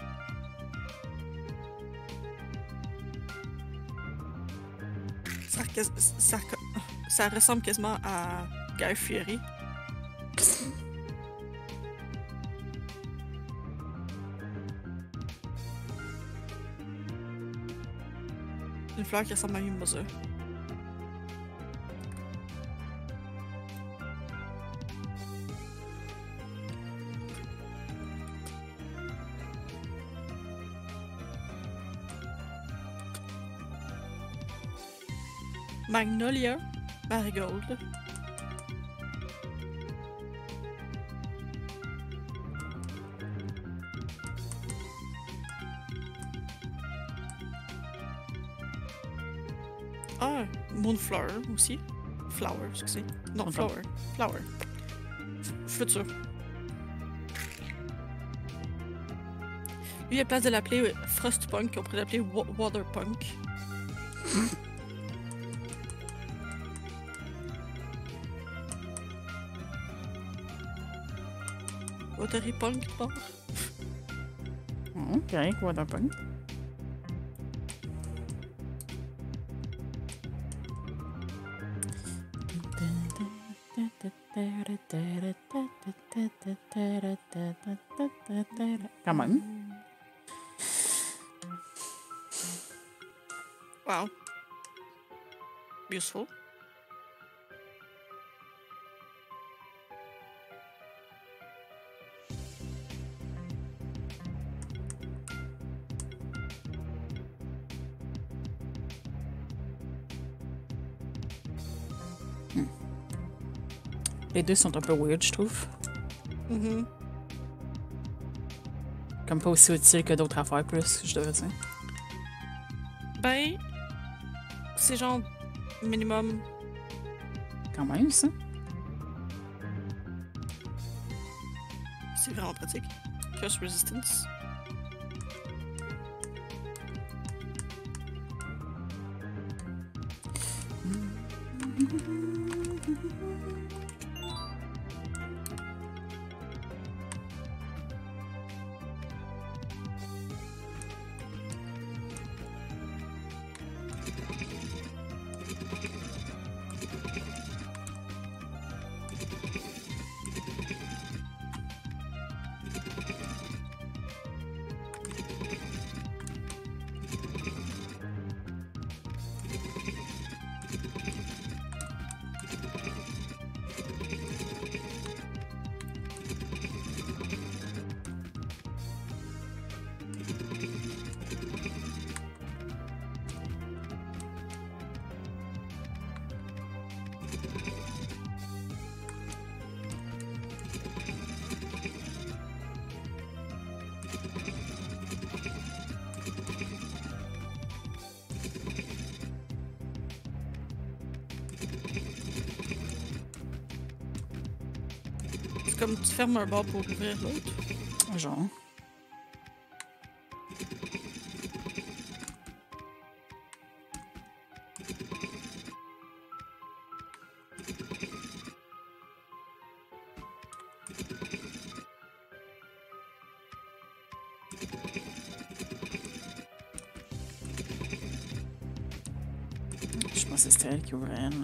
Ça, res- ça, ça ressemble quasiment à Guy Fieri. Une fleur qui ressemble à une mimosa. Magnolia, Marigold. Ah, Moonflower aussi. Flower, excusez. Non, Attends. Flower. Flower. F- Futur. Lui, à place de l'appeler euh, Frostpunk, on pourrait l'appeler Wa- Waterpunk. Waterypunk, bon. Oh, correct, Waterpunk. Quand même. Wow. Useful. Les deux sont un peu weird, je trouve. Mhm. Comme pas aussi utile que d'autres affaires, plus, je devrais dire. Ben, c'est genre minimum. Quand même, ça. C'est vraiment pratique. Curse Resistance. C'est comme tu fermes un bord pour ouvrir l'autre. Genre. Je pense que c'était elle qui ouvrait elle, là.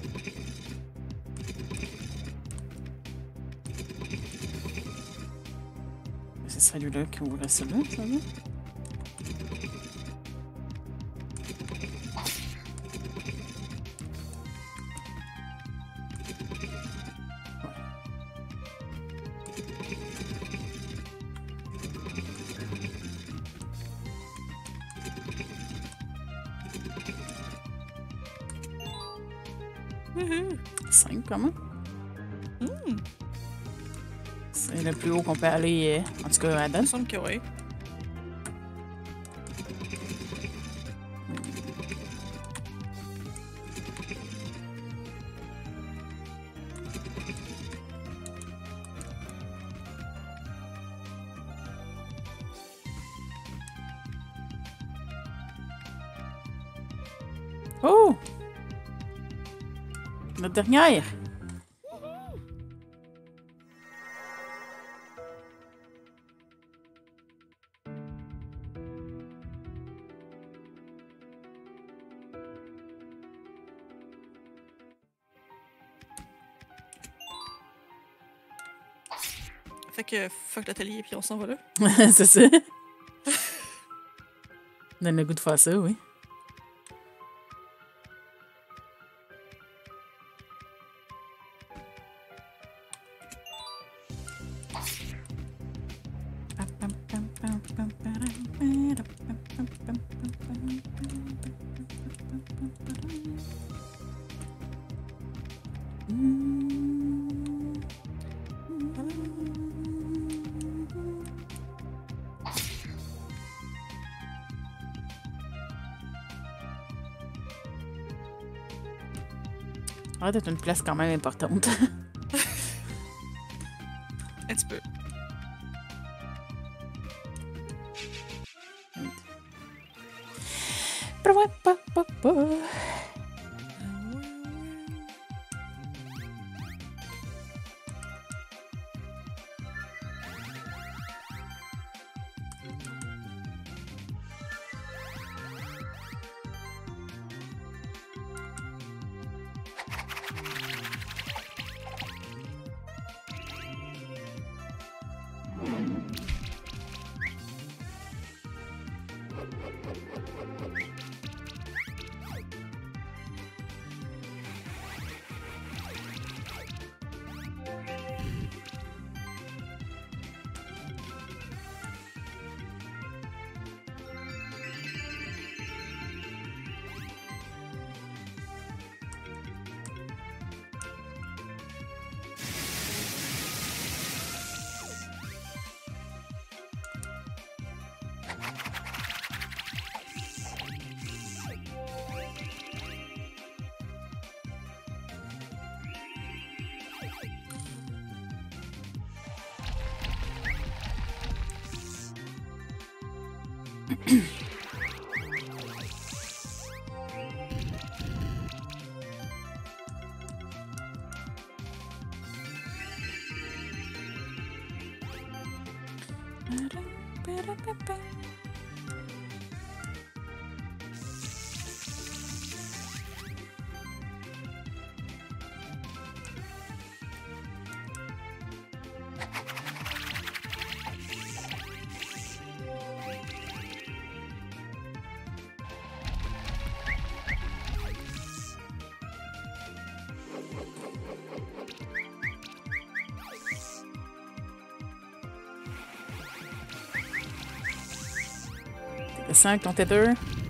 C'est celui-là qui ouvrait celui-là, ça va? Wouhou! cinq, comment? Hmm. C'est le plus haut qu'on peut aller, euh, en tout cas à Il me date. semble que oui. Notre dernière. Fait que fuck l'atelier puis on s'en va là. C'est ça. Donne le goût de faire ça, oui. Ça va être une place quand même importante. Un petit peu. cinq, ton tether.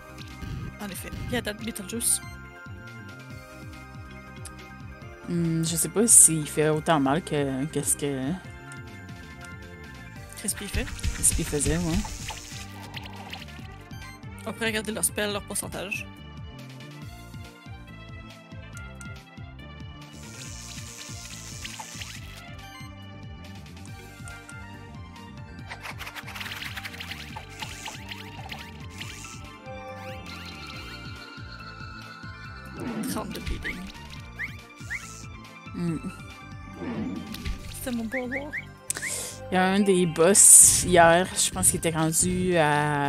En effet. Il y a date Beetlejuice. Hmm, je sais pas s'il fait autant mal que qu'est-ce que Crispy fait. Crispy faisait, ouais. On pourrait regarder leur spell, leur pourcentage. trente de bleeding. Mm. C'était mon beau war. Il y a un des boss hier, je pense qu'il était rendu à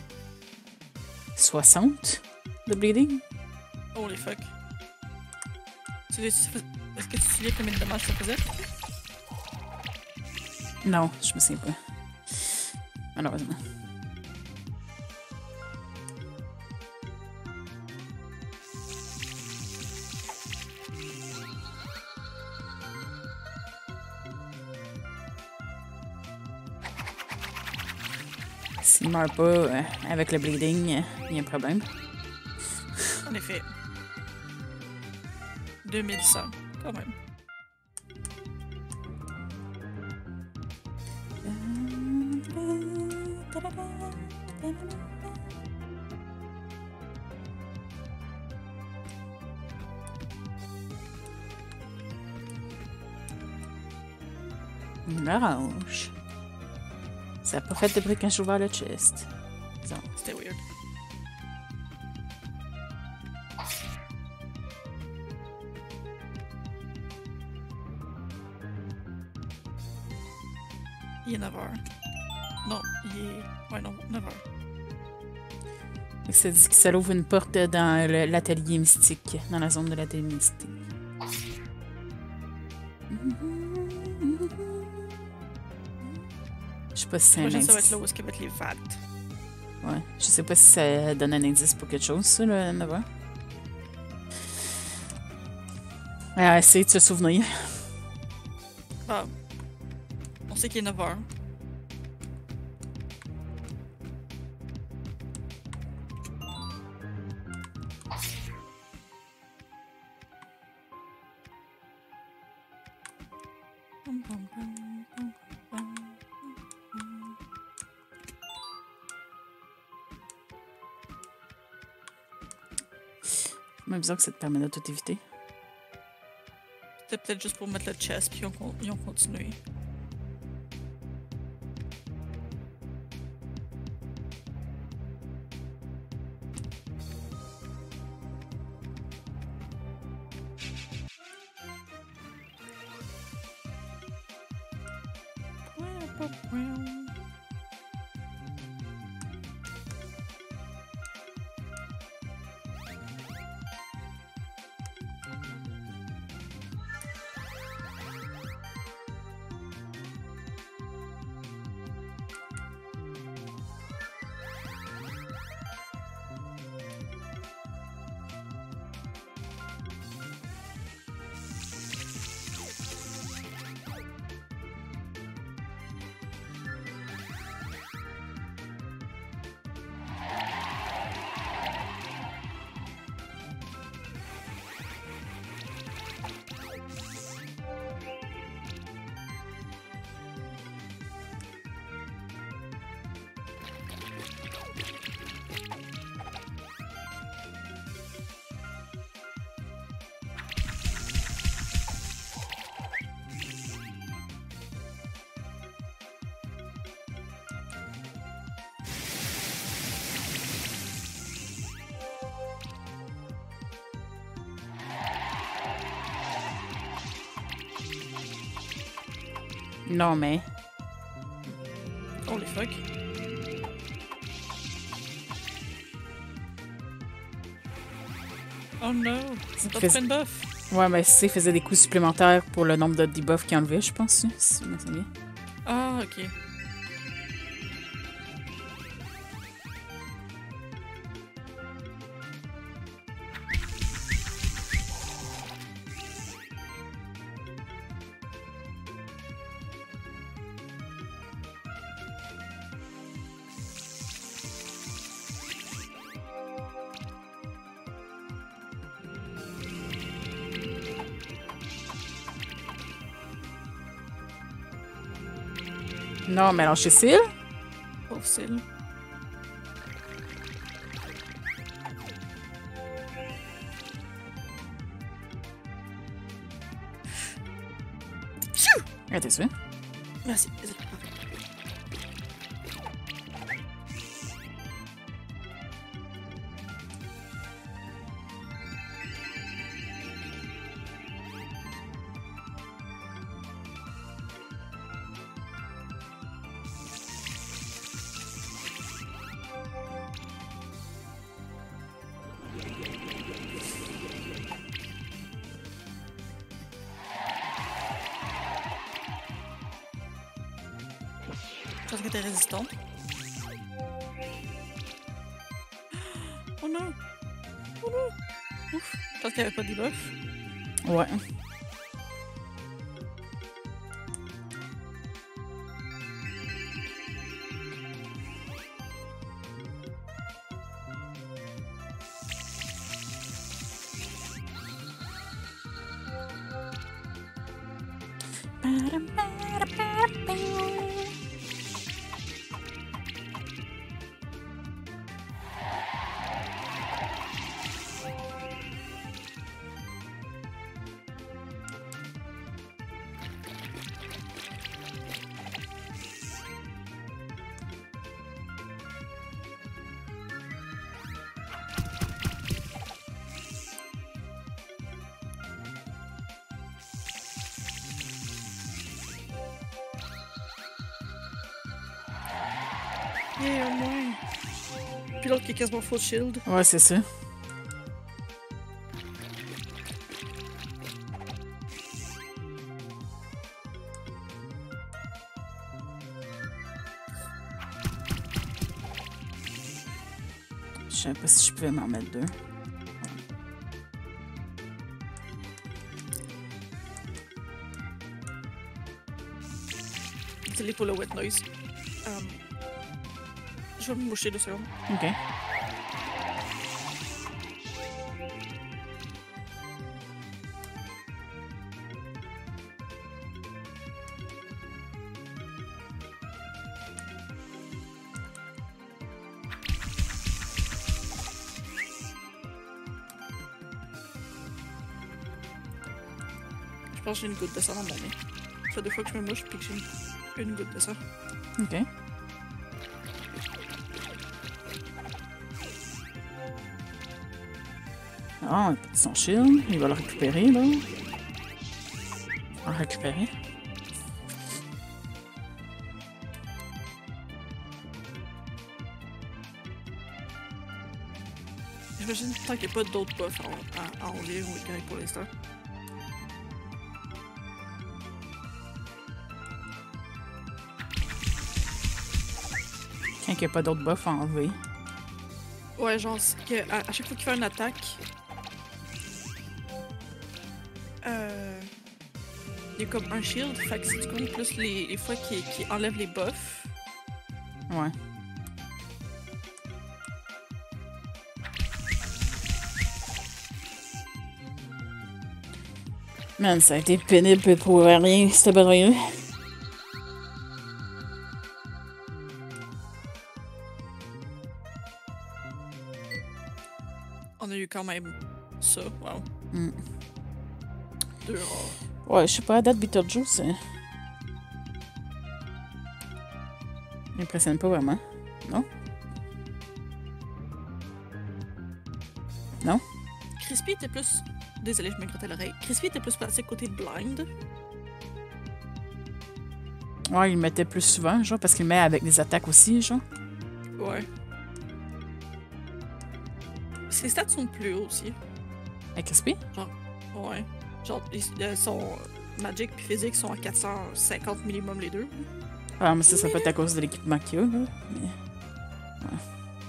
soixante de bleeding. Holy fuck. Tu sais- Est-ce que tu te souviens combien de dommages ça faisait? Non, je me souviens pas. Malheureusement. S'il meurt pas euh, avec le bleeding, euh, il y a un problème. En effet. deux mille cent, quand même. Une orange. Ça a pas fait de bruit quand j'ai ouvert le chest. Disons. C'était weird. Il est neuf heures. Non, il est... Ouais, non, neuf heures. Ça dit que ça ouvre une porte dans le- l'atelier mystique, dans la zone de l'atelier mystique. Je sais pas si c'est un J'imagine que ça va indice. être là où est-ce qu'il va être les vats. Ouais. Je sais pas si ça donne un indice pour quelque chose, ça, le neuf heures. Ah, essaye de se souvenir. Ah. On sait qu'il est neuf heures. C'est même bizarre que ça te permet de tout éviter. C'était peut-être juste pour mettre le chest, puis ils ont, con- ils ont continué. Non, mais. Oh les fuck. Oh no, c'est pas Fais- très une buff. Ouais, mais c'est faisait des coups supplémentaires pour le nombre de debuffs qu'il enlevait, je pense. Si je me souviens. Ah, ok. Non, mais alors, Cécile. Pauvre Syl. Ah, t'es sûr? Merci. Désolé. Je pense que t'es résistante. Oh non! Oh non! Ouf! Je pense qu'il n'y avait pas de debuff. Ouais. Yeah, au moins. Puis l'autre qui est quasiment full shield. Ouais, c'est ça. Je sais pas si je pouvais m'en mettre deux. Désolé pour le wet noise. Um, je vais me moucher deux secondes. OK. Je pense que j'ai une goutte de sang dans mon nez. Ça fait deux fois que je me mouche puis que j'ai une, une goutte de sang. OK. Ah, un petit son shield. Il va le récupérer, là. En récupérer. J'imagine tant qu'il n'y a pas d'autres buffs à, à, à enlever, on est correct pour l'instant. Quand il n'y a pas d'autres buffs à enlever. Ouais, genre, c'est que à, à chaque fois qu'il fait une attaque, euh, il y a comme un shield, fait que si tu comptes plus les, les fois qu'il qu'il enlève les buffs. Ouais. Man, ça a été pénible pour rien, cette bataille-là. On a eu quand même ça, wow. Mm. Deux rares. Ouais, je sais pas, à date Beetlejuice, hein. Il m'impressionne pas vraiment. Non? Non? Crispy était plus... Désolé, je me grattais l'oreille. Crispy était plus passé côté blind. Ouais, il le mettait plus souvent, genre, parce qu'il le met avec des attaques aussi, genre. Ouais. Ses stats sont plus hauts aussi. Avec Crispy? Genre, ouais. Genre, ils, euh, son magic puis physique sont à quatre cent cinquante minimum les deux. Ah, mais ça, ça peut être à cause de l'équipement qu'il y a, là. Mais... Ouais.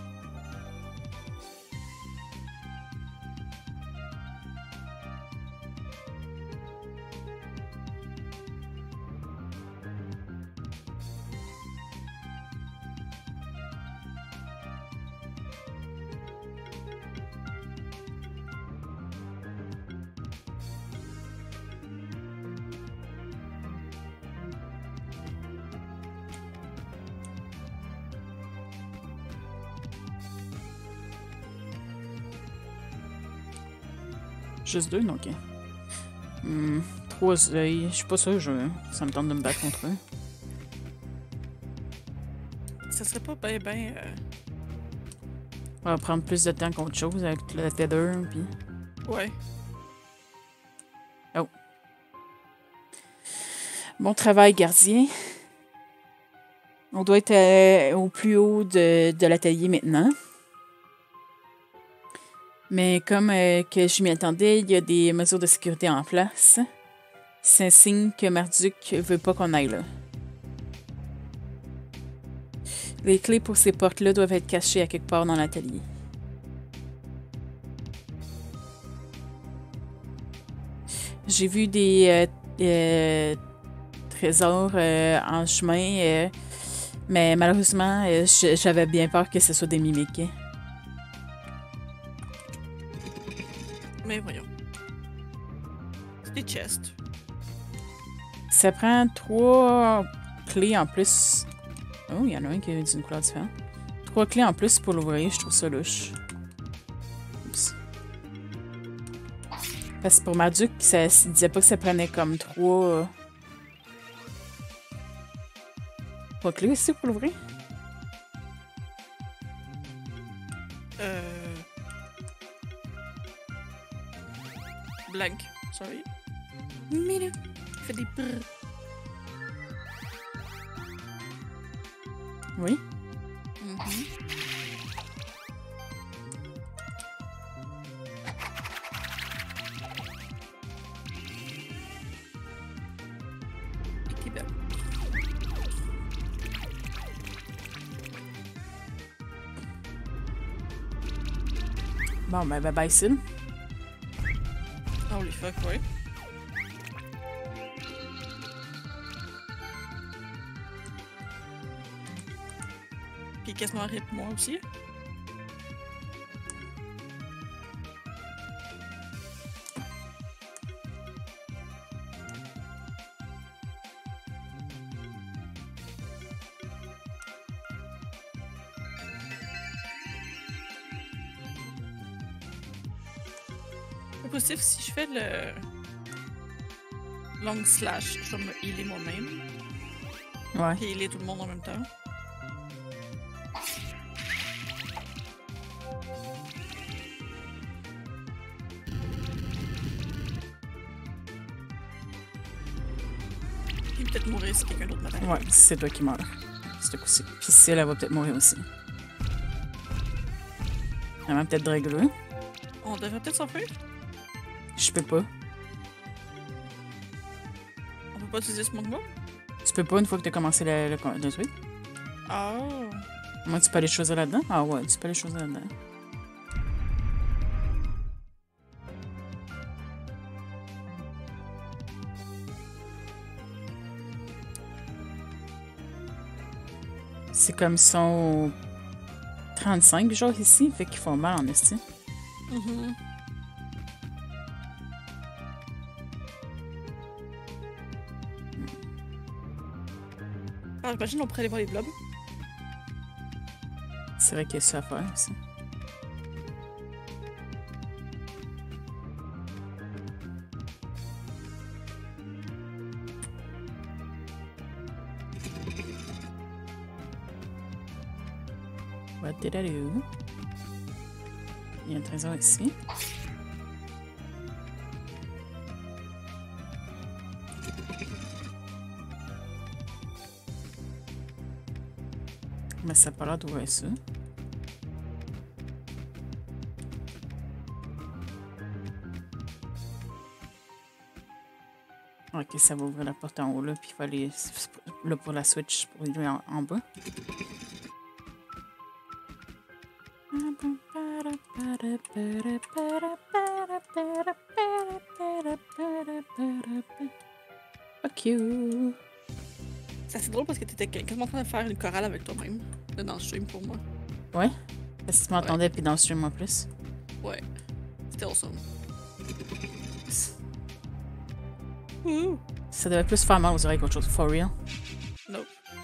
Juste deux, donc. Hmm, trois œils. Je suis pas sûr, je... ça me tente de me battre contre eux. Ça serait pas ben ben... Euh... On va prendre plus de temps qu'autre chose avec le tether, puis... Ouais. Oh. Bon travail, gardien. On doit être euh, au plus haut de, de l'atelier maintenant. Mais comme euh, que je m'y attendais, il y a des mesures de sécurité en place. C'est un signe que Marduk veut pas qu'on aille là. Les clés pour ces portes-là doivent être cachées à quelque part dans l'atelier. J'ai vu des euh, euh, trésors euh, en chemin, euh, mais malheureusement, euh, j'avais bien peur que ce soit des mimiques. Mais voyons. C'est des chests. Ça prend trois clés en plus. Oh, il y en a un qui est d'une couleur différente. Trois clés en plus pour l'ouvrir, je trouve ça louche. Oups. Parce que pour Marduk, ça il disait pas que ça prenait comme trois... Trois clés aussi pour l'ouvrir? Euh... Blank. Sorry. Mille. Fait des brrr. Oui. Mhm. Et qui belle. Bon, ben, bye bye, Sid. Holy fuck, ouais. Puis quasiment rip moi aussi. Au positif, si je fais le long slash, je vais me healer moi-même. Ouais. Et healer tout le monde en même temps. Puis peut-être mourir si quelqu'un d'autre m'attaque. Ouais, c'est toi qui meurs. Ce coup-ci. Puis Syl, elle va peut-être mourir aussi. Elle va peut-être draguer. On devrait peut-être s'enfuir. Je peux pas. On peut pas utiliser Smoke Bomb? Tu peux pas une fois que t'as commencé le, le, le truc. Oh. Moi, tu peux aller choisir là-dedans? Ah ouais, tu peux aller choisir là-dedans. C'est comme ils sont trente-cinq jours ici, fait qu'ils font mal en esti. Mm-hmm. Ah, j'imagine on pourrait aller voir les blobs. C'est vrai qu'il y a ça à faire aussi. What did I do? Il y a un trésor ici. Mais ça n'a pas l'air d'ouvrir ça. Ok, ça va ouvrir la porte en haut là, puis il faut aller là pour la switch pour lui en, en bas. Fuck you. C'est assez drôle parce que t'étais quasiment en train de faire une chorale avec toi-même. De dans le stream pour moi. Ouais? Est-ce que tu m'entendais Ouais. puis dans le stream en plus? Ouais. C'était awesome. Ouh. Ça devait plus faire mal aux oreilles qu'autre chose. For real? Nope.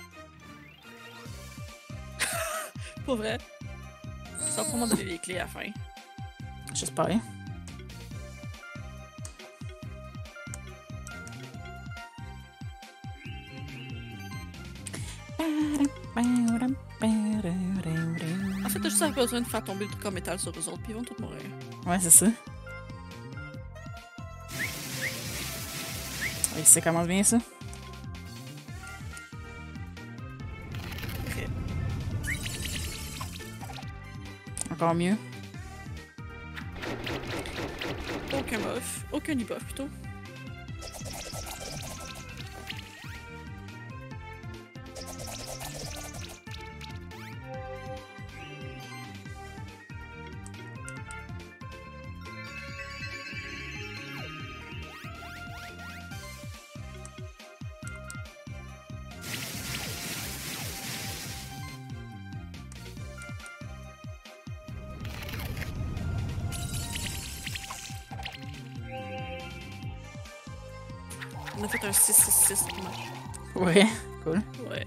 Pour vrai. Ça va probablement donner les clés à la fin. J'espère. En fait, t'as juste besoin de faire tomber le truc en métal sur eux autres, puis ils vont tous mourir. Ouais, c'est ça. Et ça commence bien, ça? Ok. Encore mieux. Aucun buff. Aucun debuff, plutôt. On a fait un six six six match. Ouais, cool. Ouais.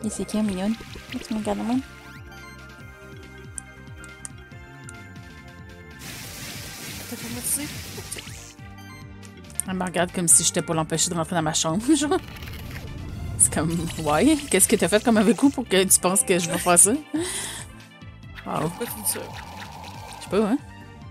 Et c'est qui, mignonne? Tu me regardes de même? T'as traumatisé? Elle me regarde comme si j'étais pour l'empêcher de rentrer dans ma chambre, genre. C'est comme, ouais, qu'est-ce que t'as fait comme avec coup pour que tu penses que je vais faire ça? Wow. Pourquoi tu dis ça? Je sais pas, hein?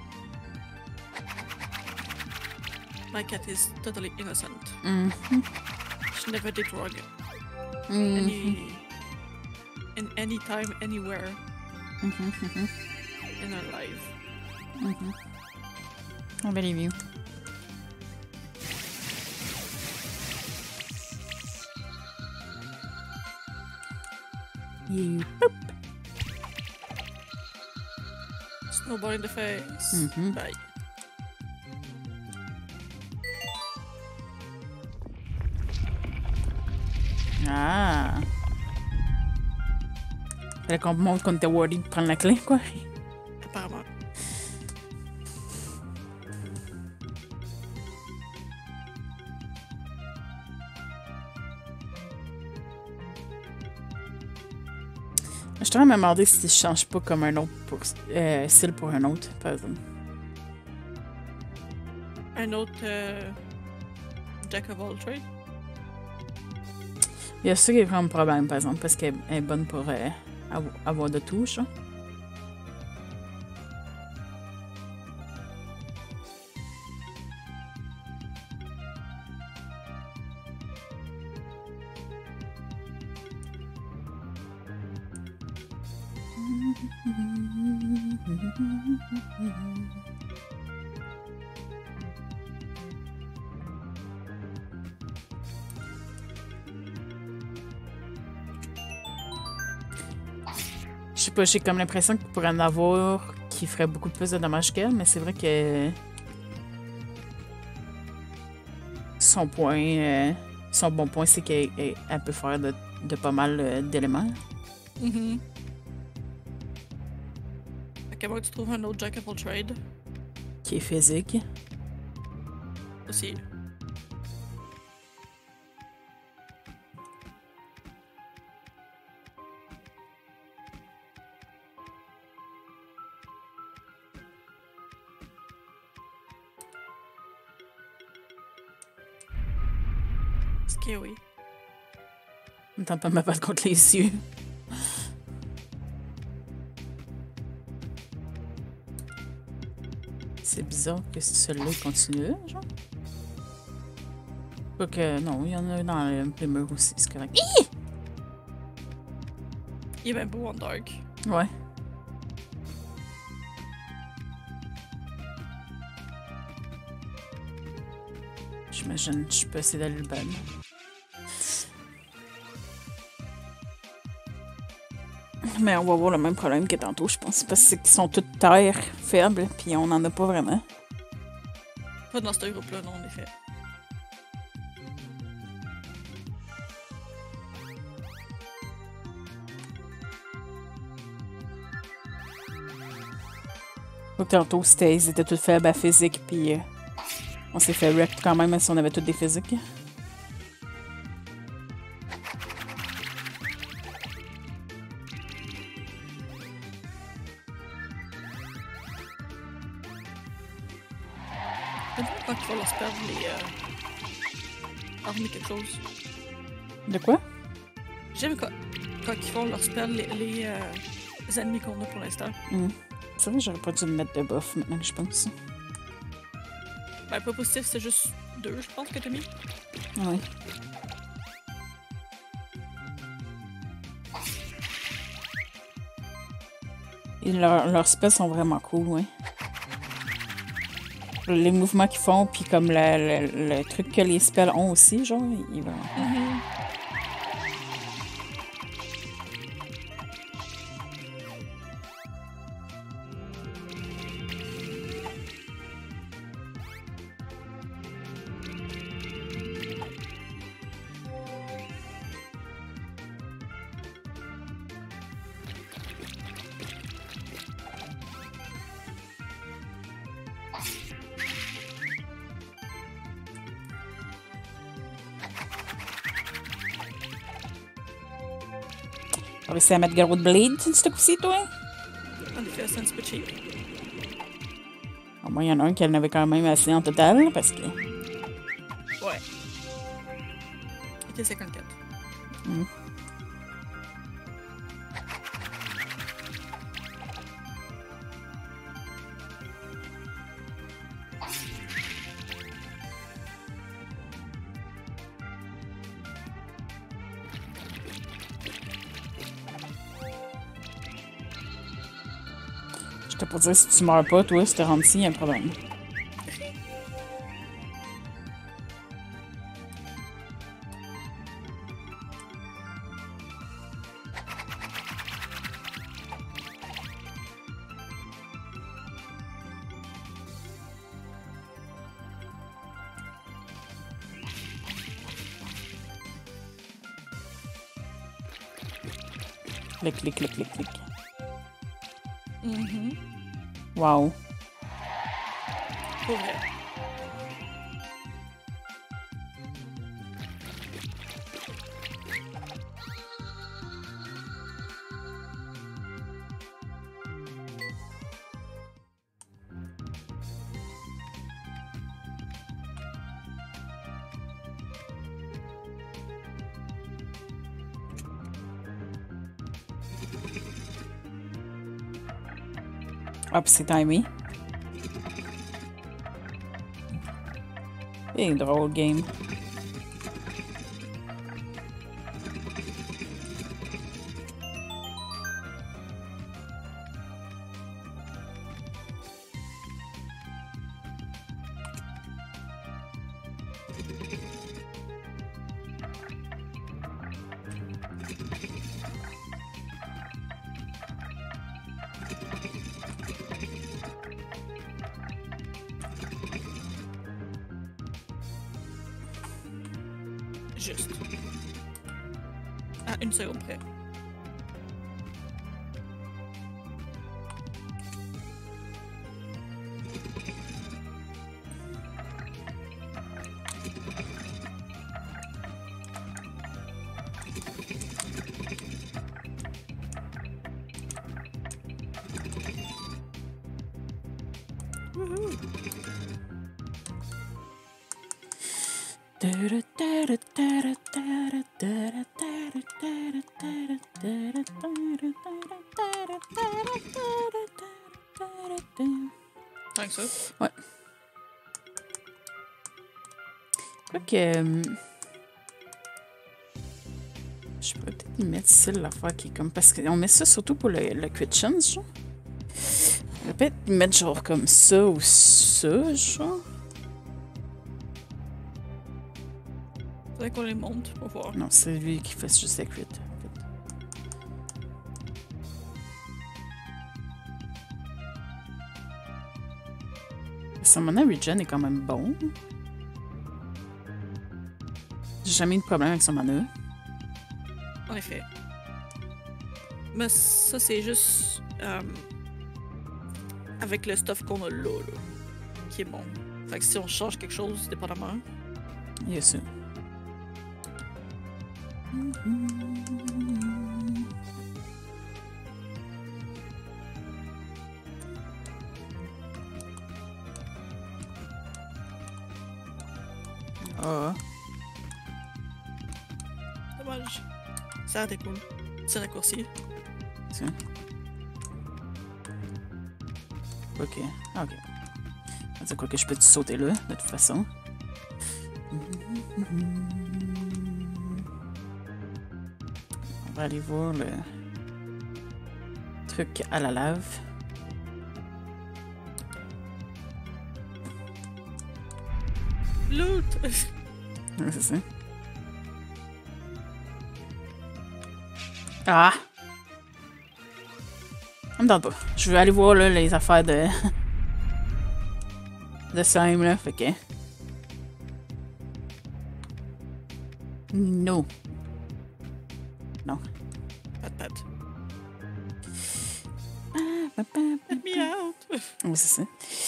My cat is totally innocent. Mm-hmm. She never did wrong. Mm-hmm. Any... In any time, anywhere Mm-hmm. Mm-hmm. in her life. Mm-hmm. I believe you. You boop. Snowball in the face. Mhm. Bye. Ah. Fallait qu'on me montre qu'on était worthy de prendre la clé, quoi. Apparemment. Je suis en train de me demander si je change pas comme un autre pour, euh, style pour un autre, par exemple. Un autre euh, Jack of all trades. Il y a ça qui est vraiment un problème, par exemple, parce qu'elle est bonne pour euh, avo- avoir de tout, genre. Je sais pas, j'ai comme l'impression qu'il pourrait en avoir qui ferait beaucoup plus de dommages qu'elle, mais c'est vrai que son point, euh, son bon point, c'est qu'elle elle- elle peut faire de, de pas mal euh, d'éléments. Mhm. À quel moment tu trouves un autre Jack of all trades Qui est physique. aussi. Scary. On tente pas de me battre contre les yeux. C'est bizarre que celui-là il continue, là, genre. Quoique, non, il y en a un dans le, le mur aussi, c'est correct. Hi! Il est même beau en dark. Ouais. J'imagine que je peux essayer d'aller le ban. Mais on va avoir le même problème que tantôt, je pense. Parce que qu'ils sont toutes terre faibles, puis on n'en a pas vraiment. Pas dans ce groupe-là, non, en effet. Donc tantôt, c'était, ils étaient toutes faibles à physique, puis euh, on s'est fait wreck quand même, même si on avait toutes des physiques. J'aime pas quand ils font leur spell, les. Euh... Armer quelque chose. De quoi? J'aime quand, quand ils font leur spell, les, les, euh, les ennemis qu'on a pour l'instant. Mm. C'est vrai, j'aurais pas dû me mettre de buff maintenant que je pense. Ben, pas positif, c'est juste deux, je pense, que t'as mis. Ouais. Et leurs leurs spells sont vraiment cool, ouais. Les mouvements qu'ils font, puis comme le, le, le truc que les spells ont aussi, genre, il est vraiment... Mhm. T'as réussi à mettre gros de blade, ce coup-ci, toi? En effet, c'est un petit peu cheap. Au moins, il y en a un qui en avait quand même assez en total, parce que... Ouais. Il était cinquante-quatre. Mm. Je te pour dire, si tu meurs pas, toi, si tu rentres ici, il y a un problème. Clic, clic, clic, clic, clic. Mm-hmm. Wow. Pour vrai. Ah, puis c'est timé. Et drôle game. Juste. À une seconde près. Wouhou! Tant que ça. Ouais. Quoi que... euh, je pourrais peut-être y mettre ça, l'affaire qui est comme... Parce qu'on met ça surtout pour le, le crit chance, genre. On va peut-être y mettre genre comme ça ou ça, genre. Faudrait qu'on les monte pour voir. Non, c'est lui qui fait juste la crit. Son mana regen est quand même bon. J'ai jamais eu de problème avec son mana. En effet. Mais ça, c'est juste euh, avec le stuff qu'on a là, là, qui est bon. Fait que si on change quelque chose, dépendamment. Il y a ça. Ah. Dommage. Ça a été cool. C'est raccourci. Ça. Ok. Ah, ok. C'est quoi que je peux te sauter là, de toute façon. On va aller voir le truc à la lave. Loot! Ouais, c'est ça. Ah! Ça me tente pas. Je veux aller voir là, les affaires de. de Sam là, fait que. No. Non. Pat pat. Let me out! Oui, c'est ça.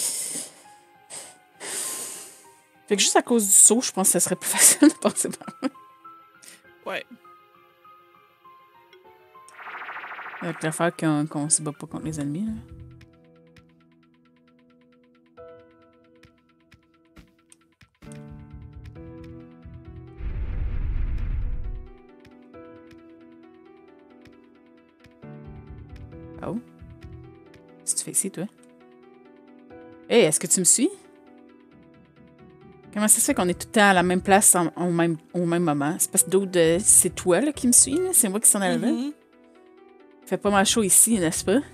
Fait que juste à cause du saut, je pense que ça serait plus facile de passer par là. Ouais. Avec l'affaire qu'on qu'on se bat pas contre les ennemis. Là. Oh. Qu'est-ce que tu fais ici, toi? Hé, hey, est-ce que tu me suis? Comment ça se fait qu'on est tout le temps à la même place en, au, même, au même moment? C'est parce que d'autres, c'est toi là, qui me suis, là? C'est moi qui s'en allais là? Mm-hmm. Il fait pas mal chaud ici, n'est-ce pas?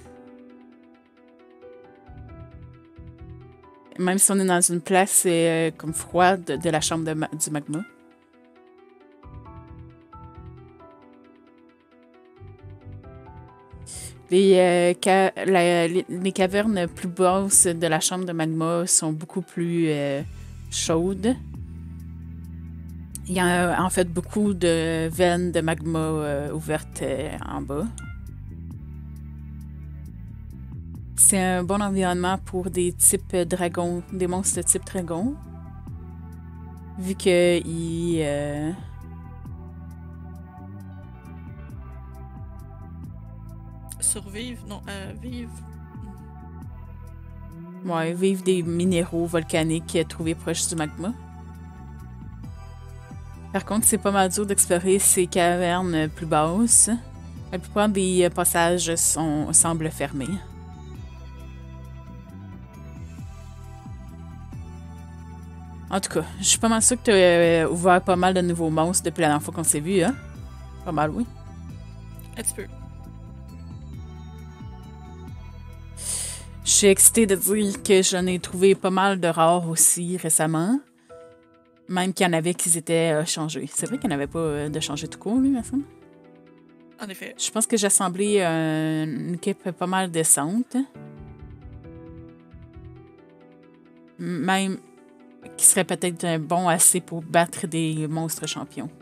Même si on est dans une place euh, comme froide de, de la chambre de ma du magma. Les, euh, ca la, les, les cavernes plus basses de la chambre de magma sont beaucoup plus euh, chaudes. Il y a en fait beaucoup de veines de magma euh, ouvertes euh, en bas. C'est un bon environnement pour des types dragons, des monstres de type dragon. Vu que ils... Euh, Survivre, non, euh, vivre. Ouais, vivent des minéraux volcaniques trouvés proches du magma. Par contre, c'est pas mal dur d'explorer ces cavernes plus basses. La plupart des passages sont, semblent fermés. En tout cas, je suis pas mal sûre que tu as ouvert pas mal de nouveaux monstres depuis la dernière fois qu'on s'est vu, hein? Pas mal, oui. Un petit peu. Je suis excitée de dire que j'en ai trouvé pas mal de rares aussi récemment. Même qu'il y en avait qui étaient euh, changés. C'est vrai qu'il n'y en avait pas euh, de changés tout court, lui, ma femme. En effet. Je pense que j'ai assemblé euh, une équipe pas mal décente. Même qui serait peut-être bon assez pour battre des monstres champions.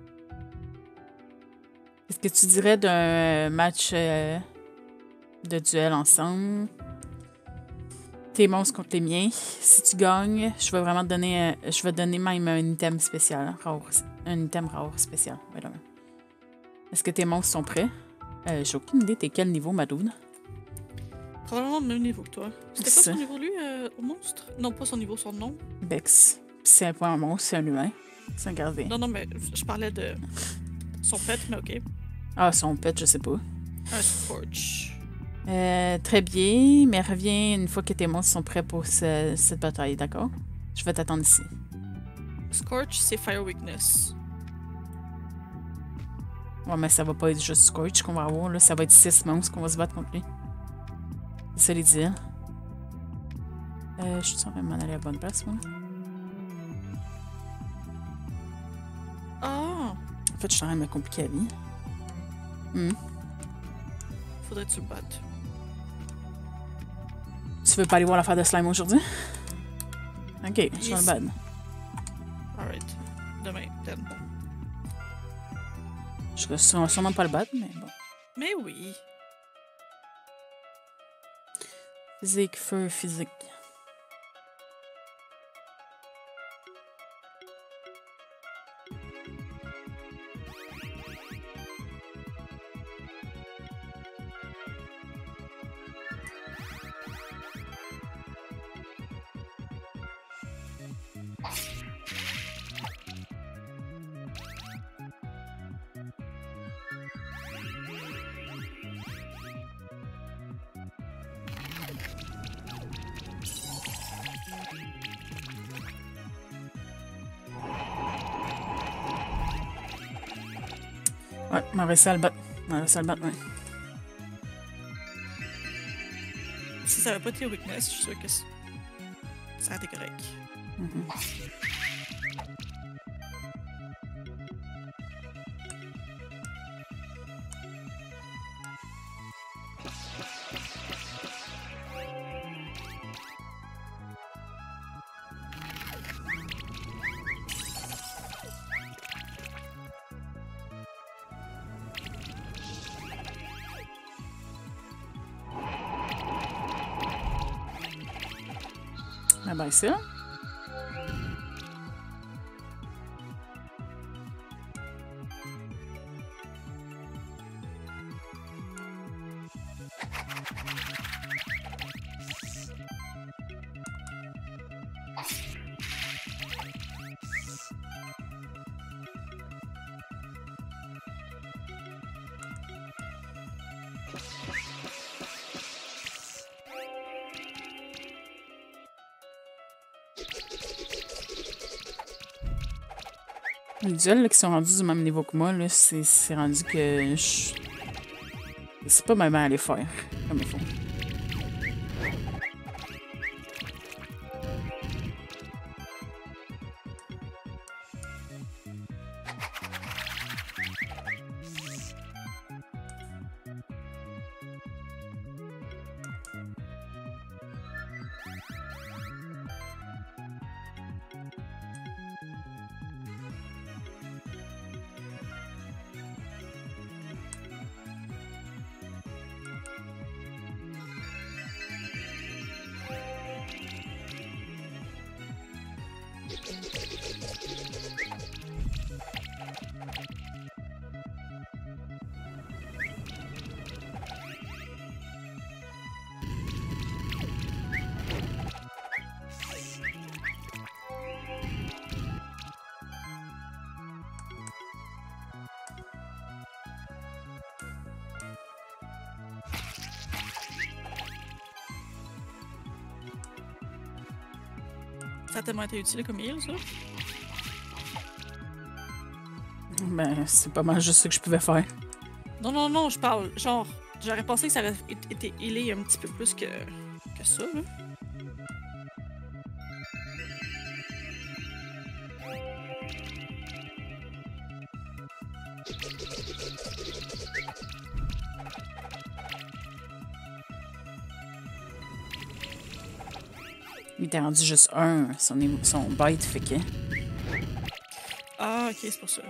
Qu'est-ce que tu dirais d'un match euh, de duel ensemble? Tes monstres contre les miens. Si tu gagnes, je vais vraiment te donner, euh, je vais te donner même un item spécial, rare, un item rare spécial. Voilà. Est-ce que tes monstres sont prêts? Euh, j'ai aucune idée, t'es quel niveau, Madoune? Probablement le même niveau que toi. C'était quoi Ça. son niveau, lui, euh, au monstre? Non, pas son niveau, son nom. Bex. C'est pas un monstre, c'est un humain. C'est un gardien. Non, non, mais je parlais de son pet, mais ok. Ah, son pet, je sais pas. Un Scorch. Euh, très bien, mais reviens une fois que tes monstres sont prêts pour ce- cette bataille, d'accord? Je vais t'attendre ici. Scorch, c'est Fire Weakness. Ouais, mais ça va pas être juste Scorch qu'on va avoir, là. Ça va être six monstres qu'on va se battre contre lui. C'est ça les dire. Euh, je suis en train de m'en aller à la bonne place, moi. Ah! En fait, je suis en train de me compliquer la vie. Hmm. Faudrait que tu le battes. Tu veux pas aller voir l'affaire de slime aujourd'hui? Ok, je suis Yes. en bad. Alright. Demain, then. Je vais sûrement sûrement pas le battre, mais bon. Mais oui. Physique, feu, physique. Ouais, on va réussi à le battre. On va réussi à le battre, ouais. Si ça avait pas été Weakness, je suis sûre que c- ça aurait été correct. Mhm. Ah ben, c'est là. Les duels là, qui sont rendus du même niveau que moi, là, c'est rendu que je... C'est pas même à aller faire comme il faut. Ça a tellement été utile comme heal, ça? Ben, c'est pas mal juste ce que je pouvais faire. Non, non, non, je parle. Genre, j'aurais pensé que ça aurait été healé un petit peu plus que, que ça, là. Il était rendu juste un, son, son bite, fait que... Ah, ok, c'est pour ça.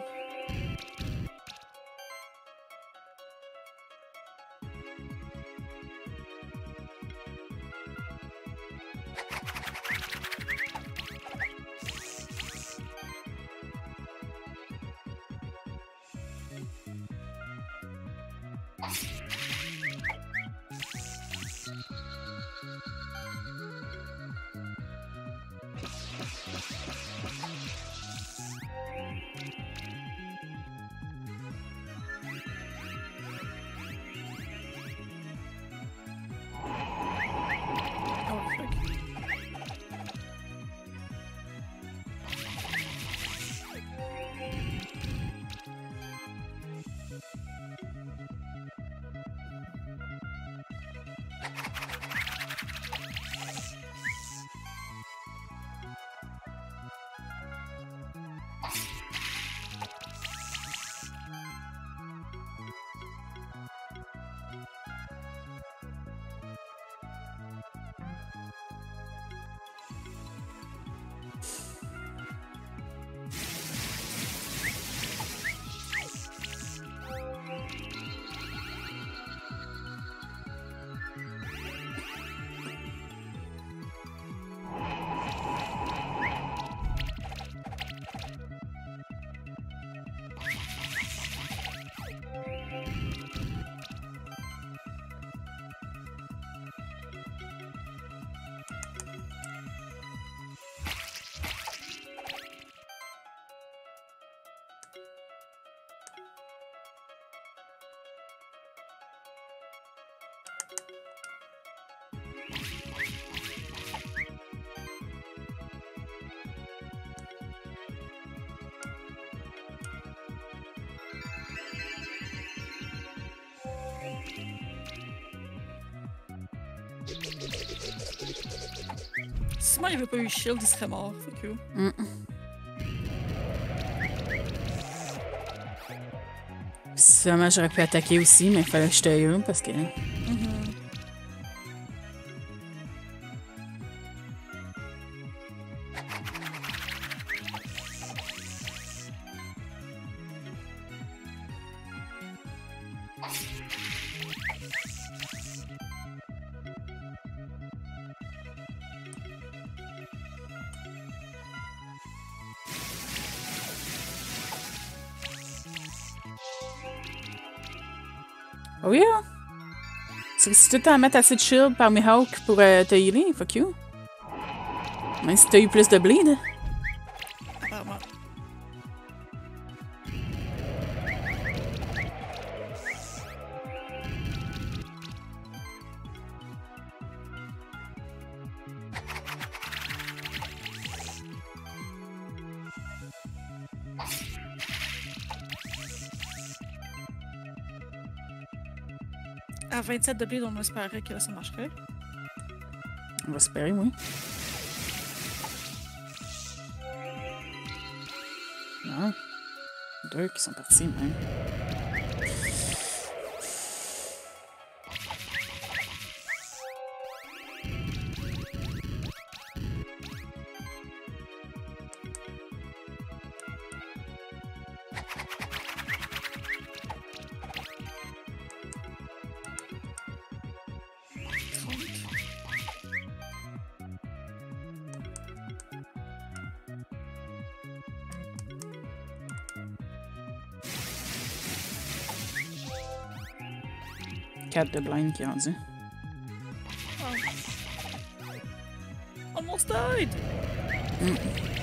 Si moi il avait pas eu shield, il serait mort. Fuck you. Mm. Sûrement j'aurais pu attaquer aussi, mais il fallait que je te eu parce que... Mm-hmm. Oui, hein? Si tu tout à mettre assez de shield par Mihawk pour euh, te healer, fuck you. Même si t'as eu plus de bleed. Apparemment. À vingt-sept de bleed, on espérait que ça marcherait. On va espérer, oui. Non. Deux qui sont partis, même. quatre de blind qui est rendu. Oh. Almost died! Mm.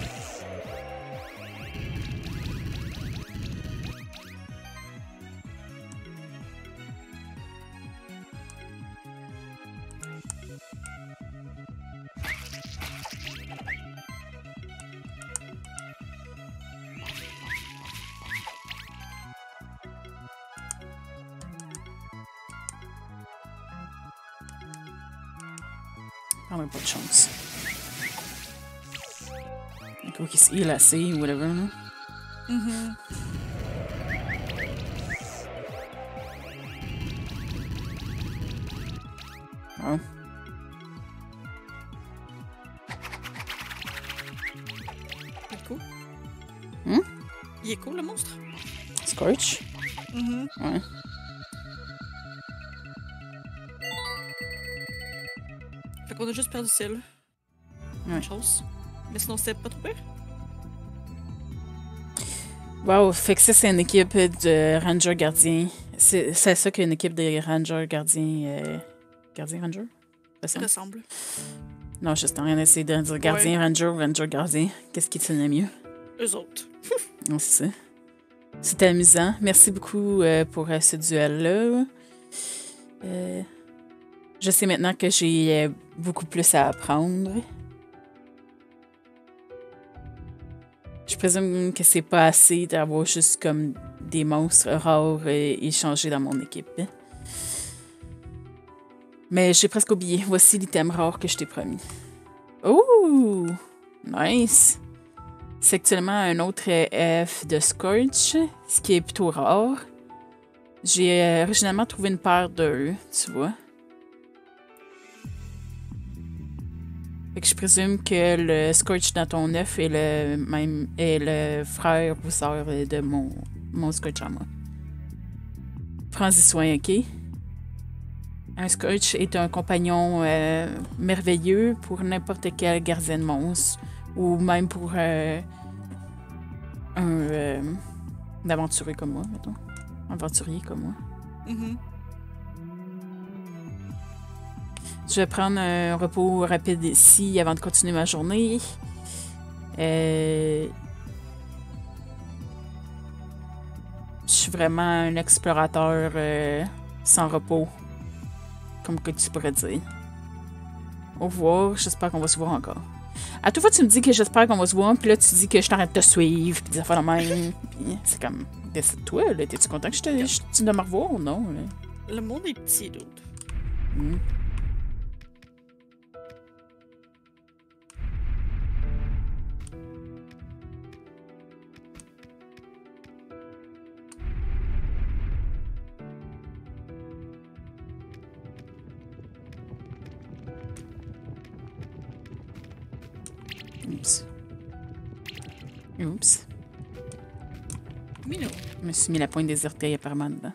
On n'a pas de chance. Il faut qu'il se heal assez ou whatever, là. Mm-hmm. Oh. Il est cool. Hmm? Il est cool, le monstre? Scorch? Mm-hmm. Ouais. Fait qu'on a juste perdu Syl. Ouais. Une chose. Mais sinon, c'était pas trop pire. Wow, fait que ça, c'est une équipe de Ranger Gardien. C'est ça qu'une équipe de Ranger Gardien. Euh... Gardien Ranger? Ça ressemble. Non, je suis en train d'essayer de dire Gardien Ouais. Ranger ou Ranger Gardien. Qu'est-ce qui tenait mieux? Eux autres. Non, c'est ça. C'était amusant. Merci beaucoup euh, pour euh, ce duel-là. Euh, je sais maintenant que j'ai euh, beaucoup plus à apprendre. Je présume que c'est pas assez d'avoir juste comme des monstres rares euh, échangés dans mon équipe. Mais j'ai presque oublié. Voici l'item rare que je t'ai promis. Oh! Nice! C'est actuellement un autre euh, F de Scorch, ce qui est plutôt rare. J'ai euh, originalement trouvé une paire d'eux, tu vois. Fait que je présume que le Scorch dans ton œuf est le même est le frère ou sœur de mon, mon Scorch à moi. Prends-y soin, ok? Un Scorch est un compagnon euh, merveilleux pour n'importe quel gardien de monstre ou même pour euh, un, euh, un aventurier comme moi, mettons. Un aventurier comme moi. Mm-hmm. Je vais prendre un repos rapide ici avant de continuer ma journée. Euh... Je suis vraiment un explorateur euh, sans repos. Comme que tu pourrais dire. Au revoir, j'espère qu'on va se voir encore. À toute fois, tu me dis que j'espère qu'on va se voir, puis là, tu dis que je t'arrête de te suivre, puis des affaires de même. Puis c'est comme, décide-toi, là. T'es-tu content que je te, je, tu de me revoir ou non? Là? Le monde est petit, dude. Mm. Oups. Oups. Minou. Je me suis mis la pointe des orteils apparemment dedans.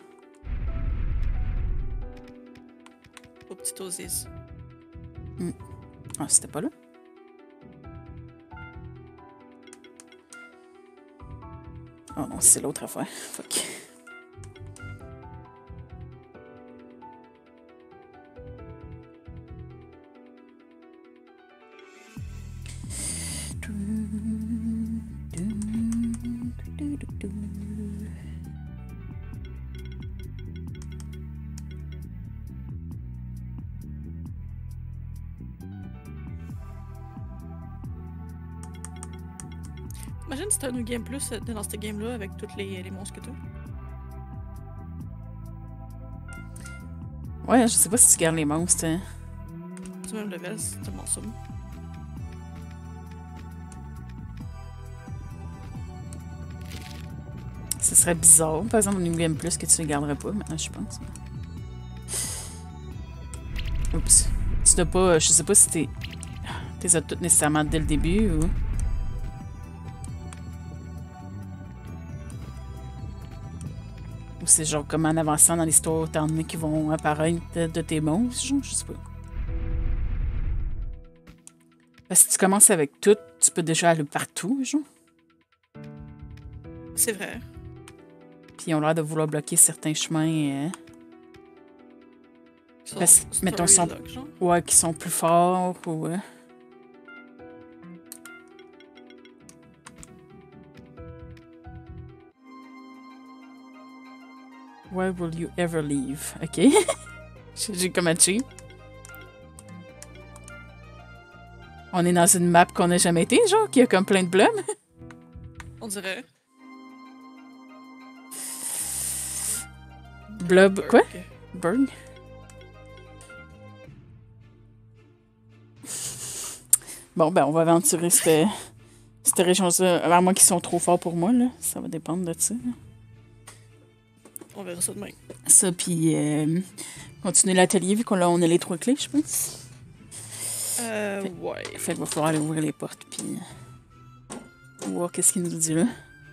Au petit Osis. Mm. Ah, c'était pas là? Oh non, c'est l'autre affaire. Fuck. Imagine si t'as un New Game Plus euh, dans cette game-là avec tous les, les monstres que t'as. Ouais, je sais pas si tu gardes les monstres. Hein. C'est même level, c'est tellement somme. Ce serait bizarre, par exemple, au New Game Plus, que tu les garderais pas, maintenant, je pense. Oups. Tu dois pas... Je sais pas si t'es... T'es as toutes nécessairement dès le début, ou... Ou c'est genre comme en avançant dans l'histoire, t'en as qui vont apparaître de, de tes monstres, genre, je sais pas. Parce que si tu commences avec tout, tu peux déjà aller partout, genre. C'est vrai. Puis ils ont l'air de vouloir bloquer certains chemins, euh, Son parce que, mettons, sont, story log, genre. ouais, qui sont plus forts, ou... Euh, Where will you ever leave? OK. J'ai comme achieve. On est dans une map qu'on n'a jamais été, genre, qui a comme plein de blobs. On dirait. Blob, quoi? Ok. Burn? Bon, ben, on va aventurer cette, cette région-là. À moins qu'ils sont trop forts pour moi, là. Ça va dépendre de ça. Là. On verra ça demain. Ça, puis euh, continuer l'atelier, vu qu'on a, on a les trois clés, je pense. Euh, Fait- ouais. Fait qu'il va falloir aller ouvrir les portes, puis voir qu'est-ce qu'il nous dit là.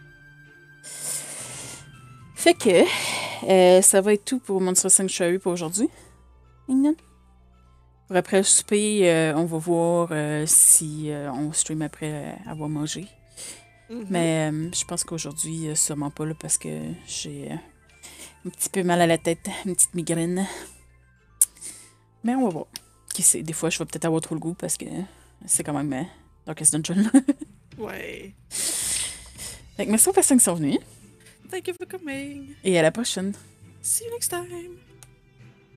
Fait que euh, ça va être tout pour Monster Sanctuary pour aujourd'hui. Mignon. Pour après le souper, euh, on va voir euh, si euh, on stream après euh, avoir mangé. Mhm. Mais euh, je pense qu'aujourd'hui, euh, sûrement pas là, parce que j'ai euh, un petit peu mal à la tête, une petite migraine. Mais on va voir. Qui sait, des fois, je vais peut-être avoir trop le goût parce que c'est quand même euh, Darkest Dungeon. Ouais. Fait que merci aux personnes qui sont venues. Thank you for coming. Et à la prochaine. See you next time.